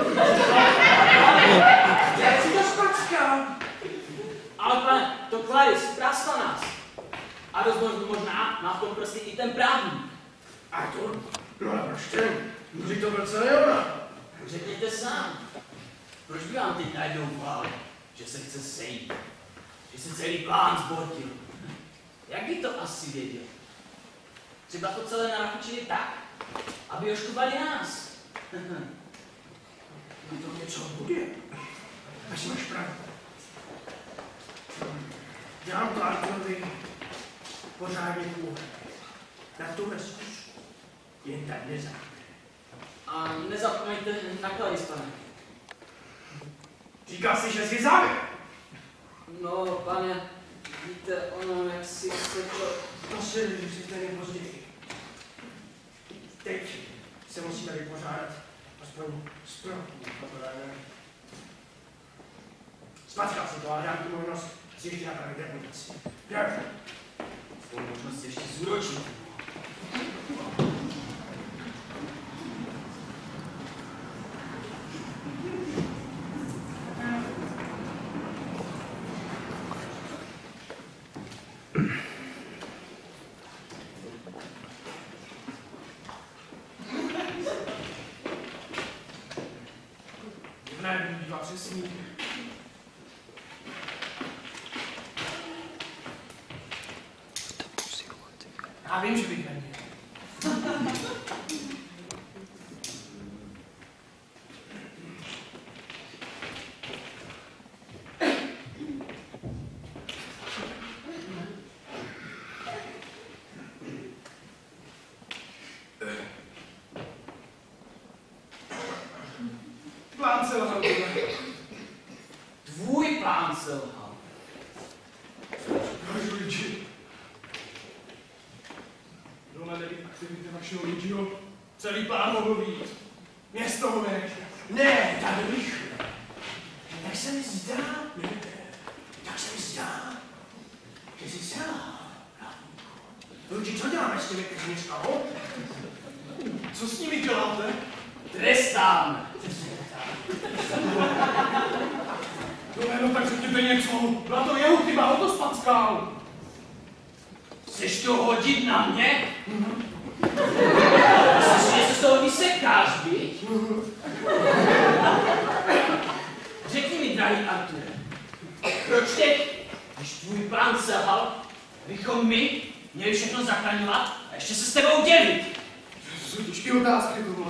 Já si to špačkám. Ale pane, to Clarice práskla nás. A dost možná má v tom prostě i ten právník. Artur, no ale proč ten? Může to byl celý ona. Řekněte sám, proč by vám teď najednou vlál, že se chce sejít, že se celý plán zbortil? Jak by to asi věděl? Třeba to celé narafičili tak, aby oškubali nás. No to něco bude. Až máš pravdu. Dělám to Arturovi pořádně kůhle. Na tuhle zkus. Jen tak nezáme. A nezapomeňte na Clarice, pane. Říká si, že jsi závěr. No, pane, víte, ono, jak si se to... To se vysvětlení později. Teď se musíme vypořádat aspoň s první poporánem. Spackal si to a dám tu možnost si ještě napravit reputaci. Jak? Tvou možnost ještě zúročit. Ne, bývá přesný. Já vím, že bych neměl. Plán selhal. Tvůj plán selhal. Váš Luigi. Dohledali aktivity vašeho Luigiho. Celý plán mohl být. Město ho vynechte. Ne, tak rychle. Tak se mi zdá, ne, tak se mi zdá, že jsi selhal, Hlavníku. Luigi, co děláme s těmi knižkami? Co s nimi děláte? Trestám. No, no tak řekněte něco. Byla to jeho chyba, on to spackal. Chceš to hodit na mě? Myslíš, že se z toho vysekáš, viď? Řekni mi, drahý Arture, proč teď, když tvůj plán selhal, bychom my měli všechno zachraňovat a ještě se s tebou dělit? To jsou těžké otázky, tohle.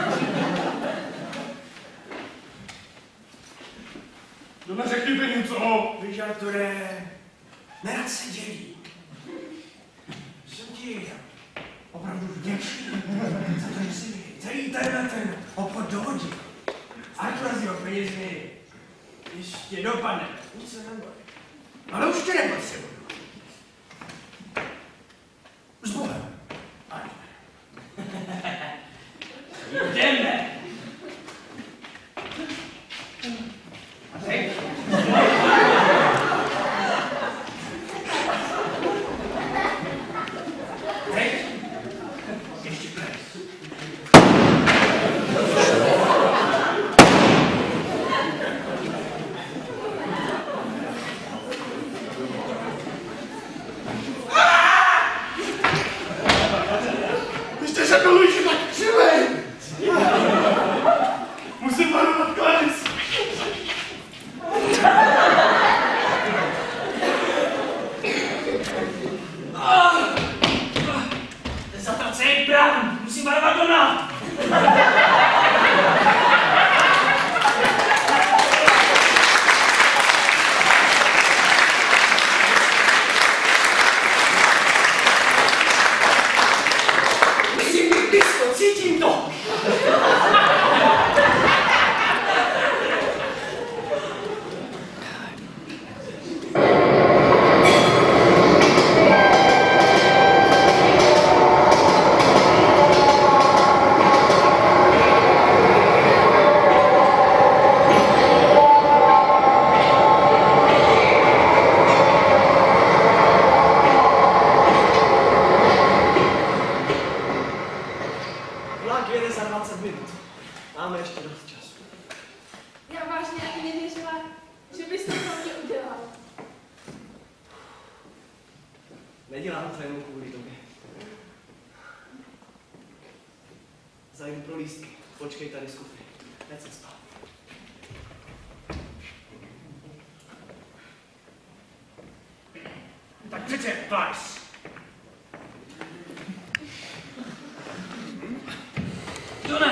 No neřekněte něco. Víš, Arture, nerad se dělí. Jsem ti opravdu vděčný za to, že jsi mi celý tenhle ten obchod dohodil. Artura z jeho penězmi ještě dopadne. Nic se neboj. Ale už tě nepotřebuju. S Bohem. Jdeme. A teď? Teď? Ještě ples. Vy jste řekl, Luigi, tak křivej! Musím varovat Clarence. Zatracený brán, musím varovat Dona. Musím být blízko, cítím to! Vlak jede za dvacet minut. Máme ještě dost času. Já vážně ani nevěřila, že bys to pro mě udělal. Nedělám to jenom kvůli tobě. Zajdu pro lístky. Počkej tady z kufry. Hned se spát. Tak přece Weiss. Dona!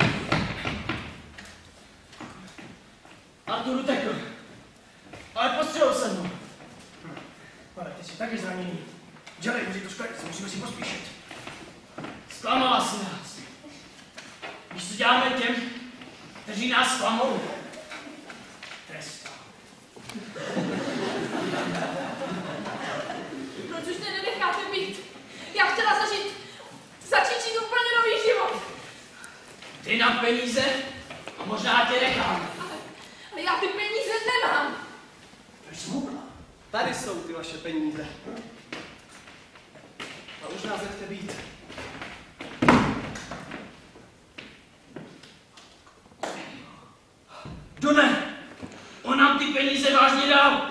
Artur utekl. Ale postřelil jsem ho. Ale ty jsi taky zraněný. Dělej, může to škodit, musíme si pospíšit. Zklamala si nás. Víš, co děláme těm, kteří nás zklamou? Trestá. Proč už mě nenecháte být? Já chtěla zažít, začít žít úplně nový život. Ty na peníze a možná tě nechám. Ale, ale já ty peníze nemám. To jsi smutná. Tady jsou ty vaše peníze. A už nás nechte být. Done, on nám ty peníze vážně dal.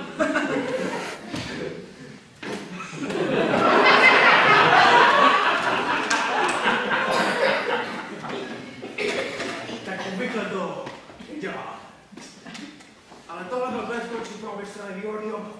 Tak obvykle to dělá. Ale tohle byl konec konců pro obě strany výhodný obchod.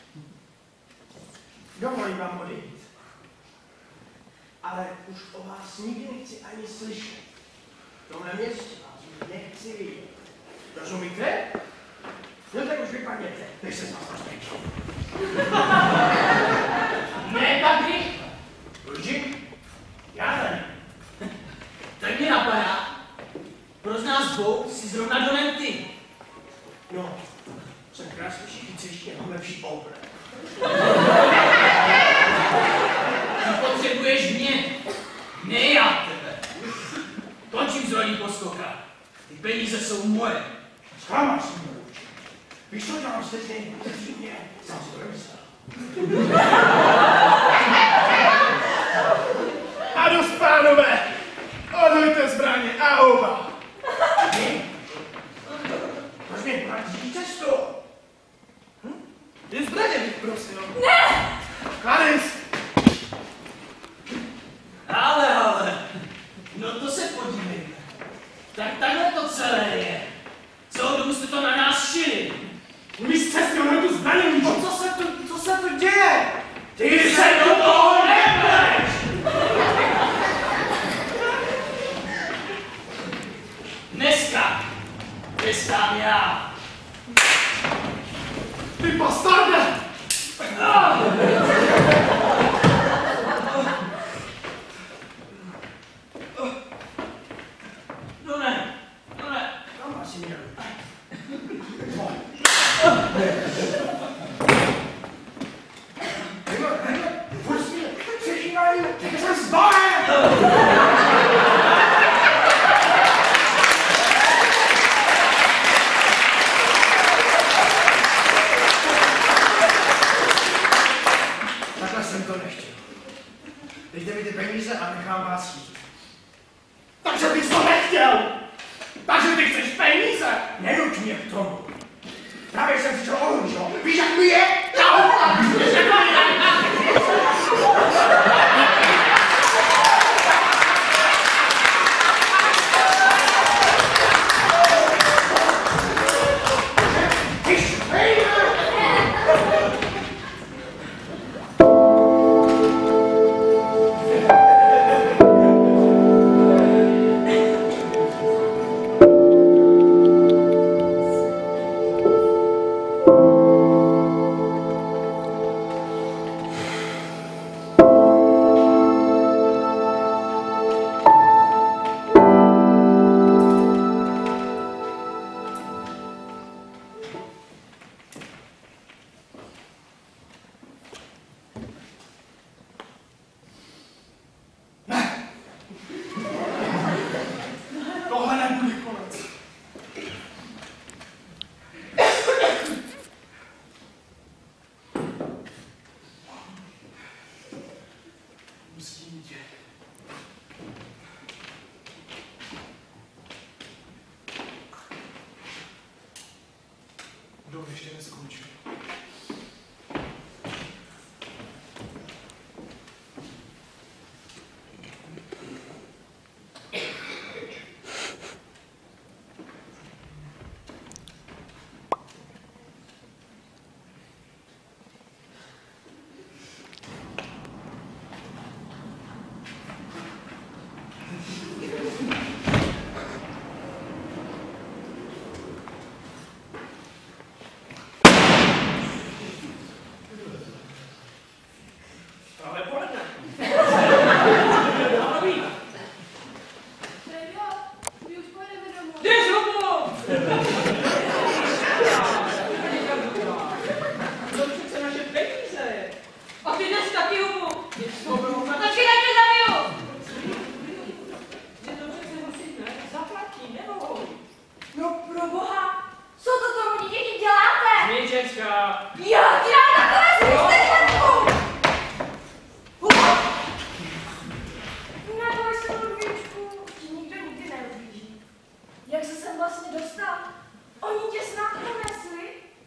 Dovolím vám odejít. Ale už o vás nikdy nechci ani slyšet. V tomhle městě vás už nechci vidět. Rozumíte? No tak už vypadněte, než se z vás rozpěčí. Ne tak rychle. Luigi? Já za ním. Tak mě napadá, pro z nás dvou si zrovna Donem ty. No, jsem krásně všichni ještě mám lepší obrat. Ty potřebuješ mě, ne já tebe. Končím s rolí poskoka. Ty peníze jsou moje. Zklamal jsem mě, Luigi. Víš, co dělám s lidmi, kteří mě sám si to nemyslel. Clarence! Ale, ale, no to se podívejme. Tak takhle to celé je. Celou dobu jste to na nás šili. Umíš z cesty, ono je tu zbraně, No co se to, co se to děje? Ty se do toho nepleš! Dneska trestám já. Ty bastarde! No ne, no ne, kam asi měl? Přežívají, tak jsem zbaven! Takhle jsem to nechtěl. Dejte mi ty peníze a nechám vás jít. Takže ty jsi to nechtěl! Takže ty chceš peníze! Nenuť mě k tomu. Právě jsem přišel o lůž, jo? Víš, jak mi je? Naopak! Víš, jak mi je? Tohle nebude konec. Musím tě. Kdo ještě neskončil? Ale poradne. Trejo, my už pojedeme domů. Jdeš domů! To přece naše peníze. A ty jdeš taky domů! Taky na tě zabiju! Že to přece musíme zaplatit, nebo? No pro boha, co to tomu děti děláte? Změčečka. Já ti dám nakonec výsteřenku! Neboj se, Ludvíčku, ti nikdo nikdy neublíží. Jak se sem vlastně dostal? Oni tě snad unesli?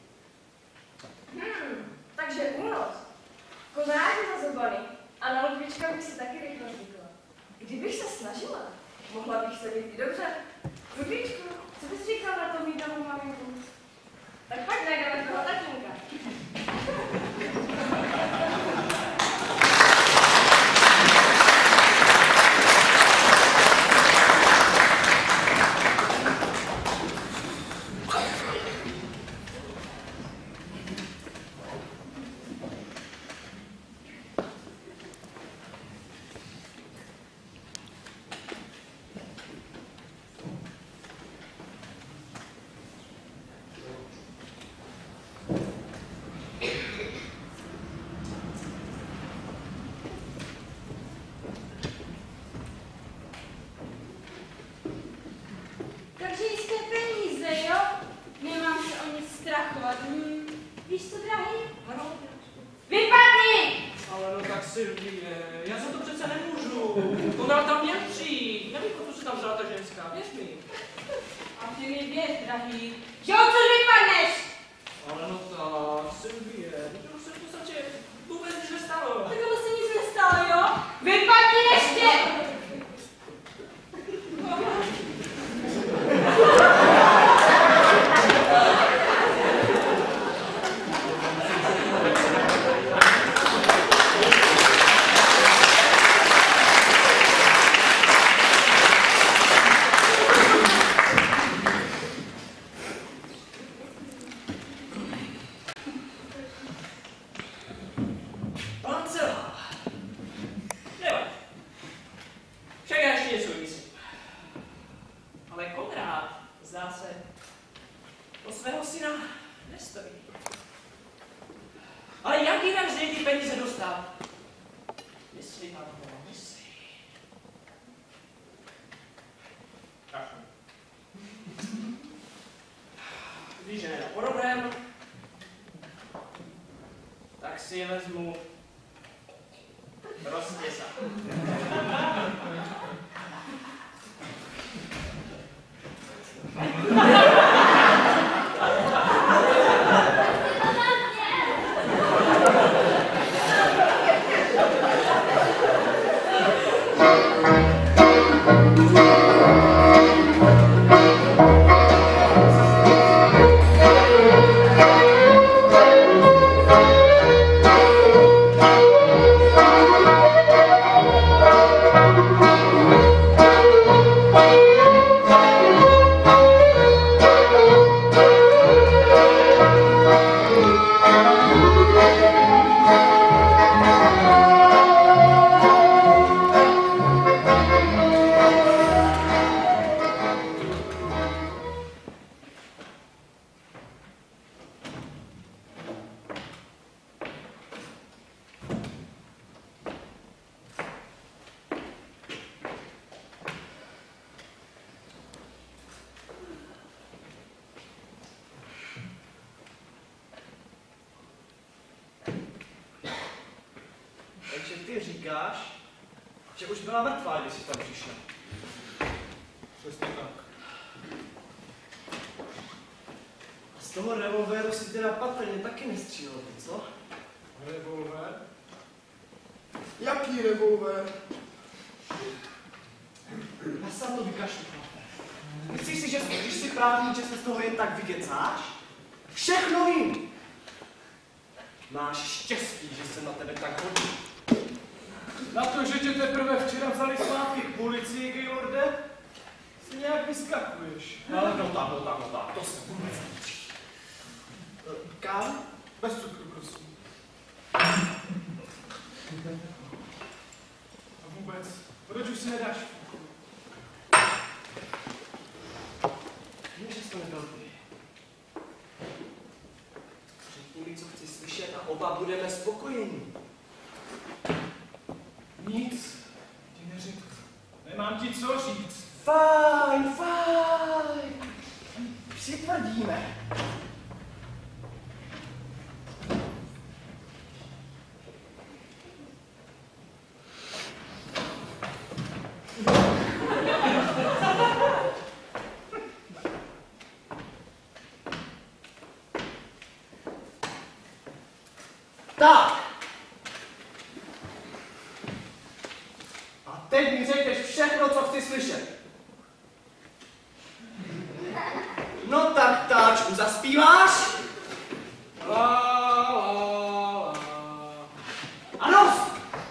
Hmm, takže únos. Kozáři zazobali a na Ludvíčka bych si taky rychle zvykla. Kdybych se snažila, mohla bych se mít i dobře. Ludvíčku, co bys říkal na to mít domů maminku? Tak pak najdeme toho tatínka. Takže jste peníze, jo? Nemám se o nic strachovat. Hm. Víš co, drahý? Ano. Vypadni! Ale no tak Sylvie, já za to přece nemůžu. Konrad tam měl přijít. Nevím, proto se tam vzala ta ženská, věř mi. A ty mi věř, drahý, že odsud vypadneš! Ale no tak, Sylvie, to už se v podstatě vůbec nic nestalo. z něj ty peníze dostat. Myslí, Pavlo, myslí. Víš, že nejde podobem, tak si je vezmu roztěsa. Takže ty říkáš, že už byla mrtvá, když jsi tam přišel. Přesně tak. A z toho revolvéru si teda patrně taky nestřílel, ty co? Revolver? Jaký revolver? Já se na to vykašlu, chlape. Myslíš si, že když jsi právník, že se z toho jen tak vykecáš? Všechno vím! Máš štěstí, že se na tebe tak hodí. Na to, že tě teprve včera vzali zpátky k policii, Gaylorde, si nějak vyskakuješ. Ale no tak, no tak, no tak, to se vůbec nečí. Kam? Bez cukru, prosím. A vůbec, proč už si nedáš fůku? Vím, že jsi to nebyl ty. Řekni mi, co chci slyšet a oba budeme spokojení. Nic ti neřekl. Nemám ti co říct. Fajn, fajn. Přitvrdíme. Tak. A teď mi řekneš všechno, co chci slyšet. No tak, táčku, zaspíváš? La, la, la. Ano!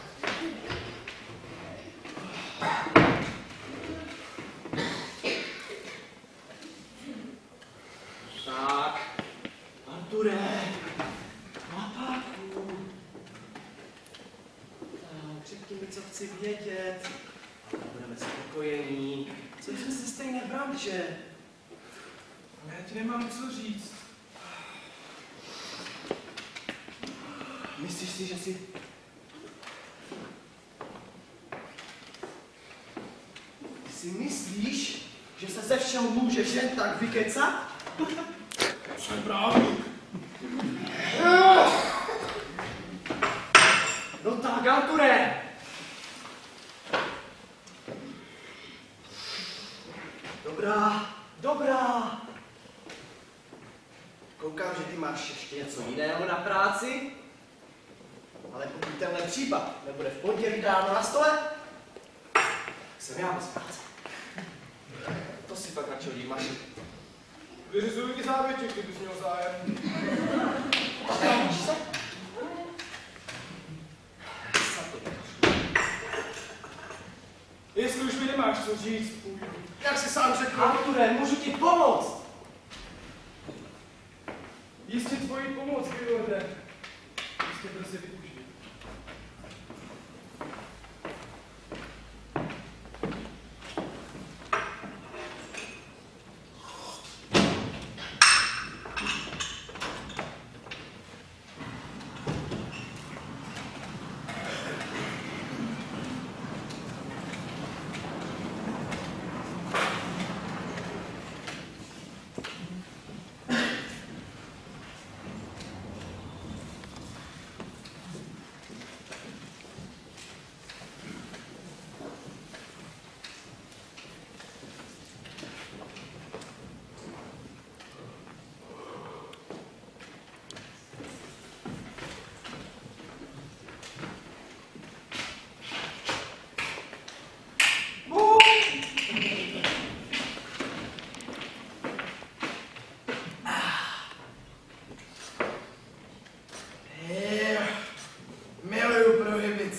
Tak, Arture, chlapáku. Tak, řekni mi, co chci vědět. Budeme spokojení. Co jsme se stejné branže? Ale já ti nemám co říct. Myslíš si, že si... Ty si myslíš, že se ze všeho můžeš jen tak vykecat? Jsem právník. No tak, Arture! Dobrá, dobrá. Koukám, že ty máš ještě něco jiného na práci, ale pokud tenhle případ nebude v pondělí ráno na stole, jsem já bez práce. To si pak radši hodí maši. Vyřizuju ti závětěk, kdybys měl zájem. Stavíš se? Za to vykašlu. Jestli už mi nemáš co říct, půjdu. Jak jsi sám řekl, Arture, můžu ti pomoct. Jistě tvoji pomoc, Gaylorde. Jistě brzy využiju.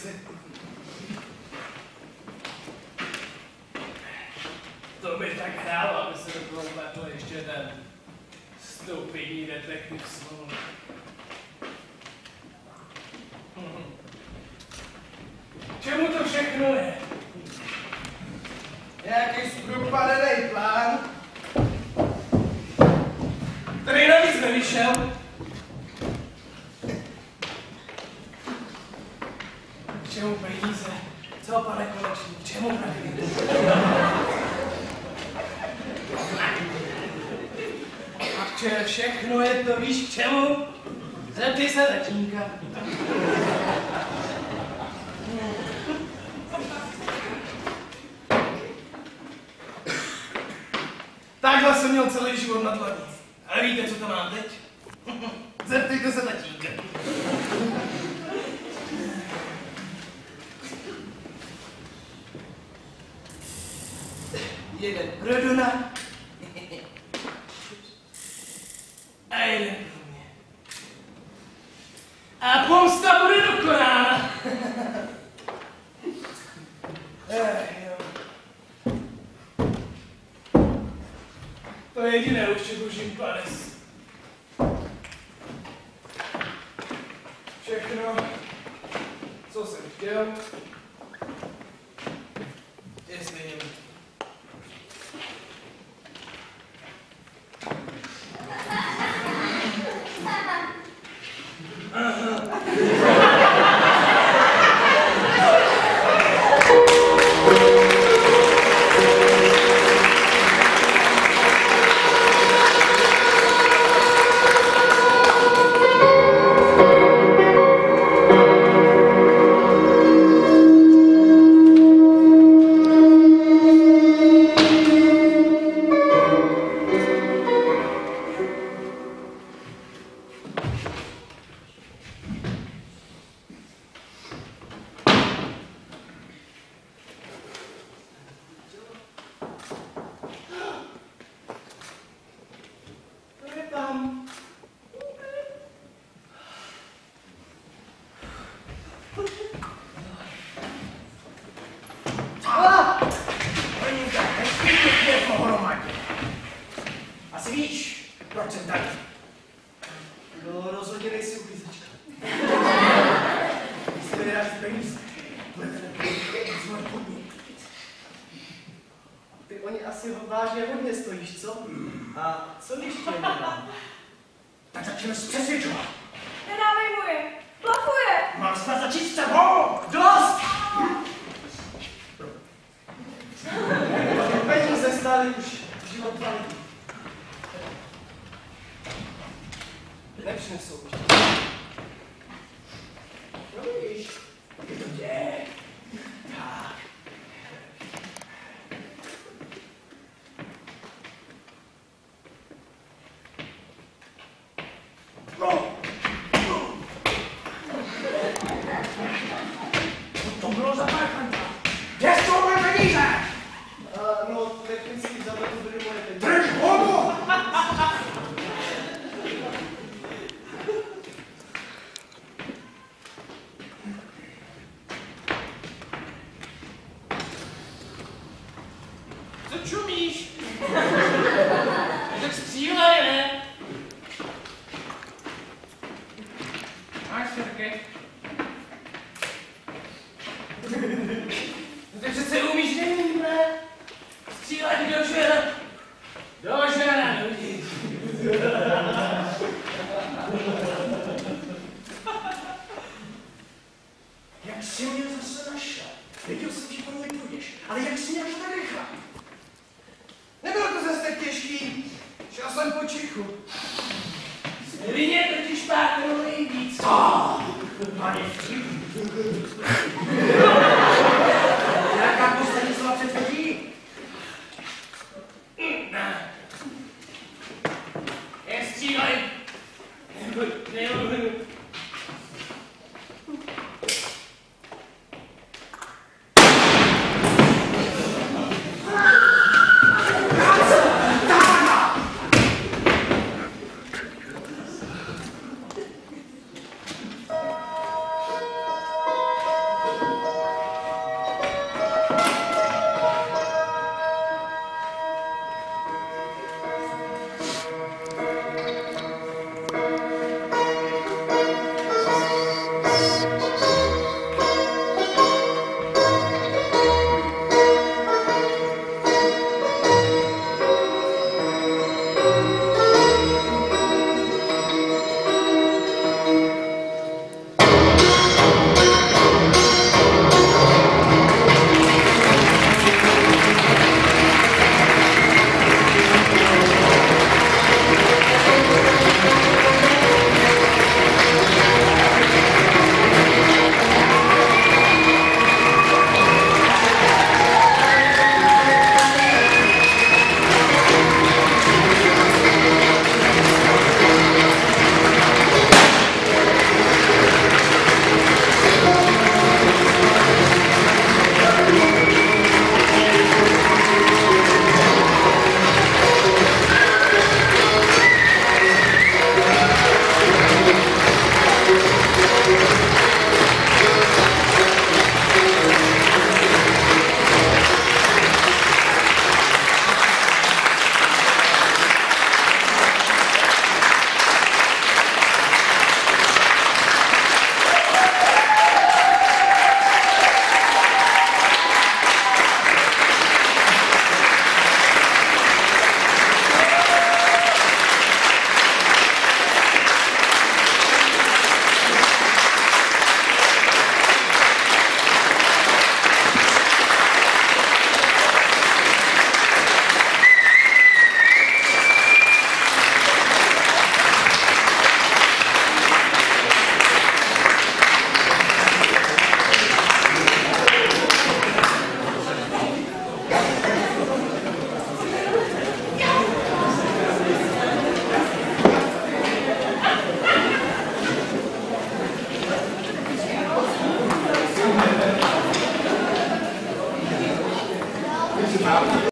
věci. To by tak hrálo, aby se do toho vletl ještě ten stupidní detektiv Smol. Čemu to všechno je? Nějaký zpropadenej plán, který navíc nevyšel. K čemu peníze? Co, pane Konečný, k čemu prachy? A k čemu všechno je to, víš k čemu? Zeptej se tatínka. Takhle jsem měl celý život na dlaní. A víte, co to mám teď? Zeptejte se tatínka. Jeden pro Dona a jeden pro mě. A pomsta bude dokonána. Ech, jo. To je jediné, už je dlužím pades. Všechno, co jsem chtěl, je stejně mít.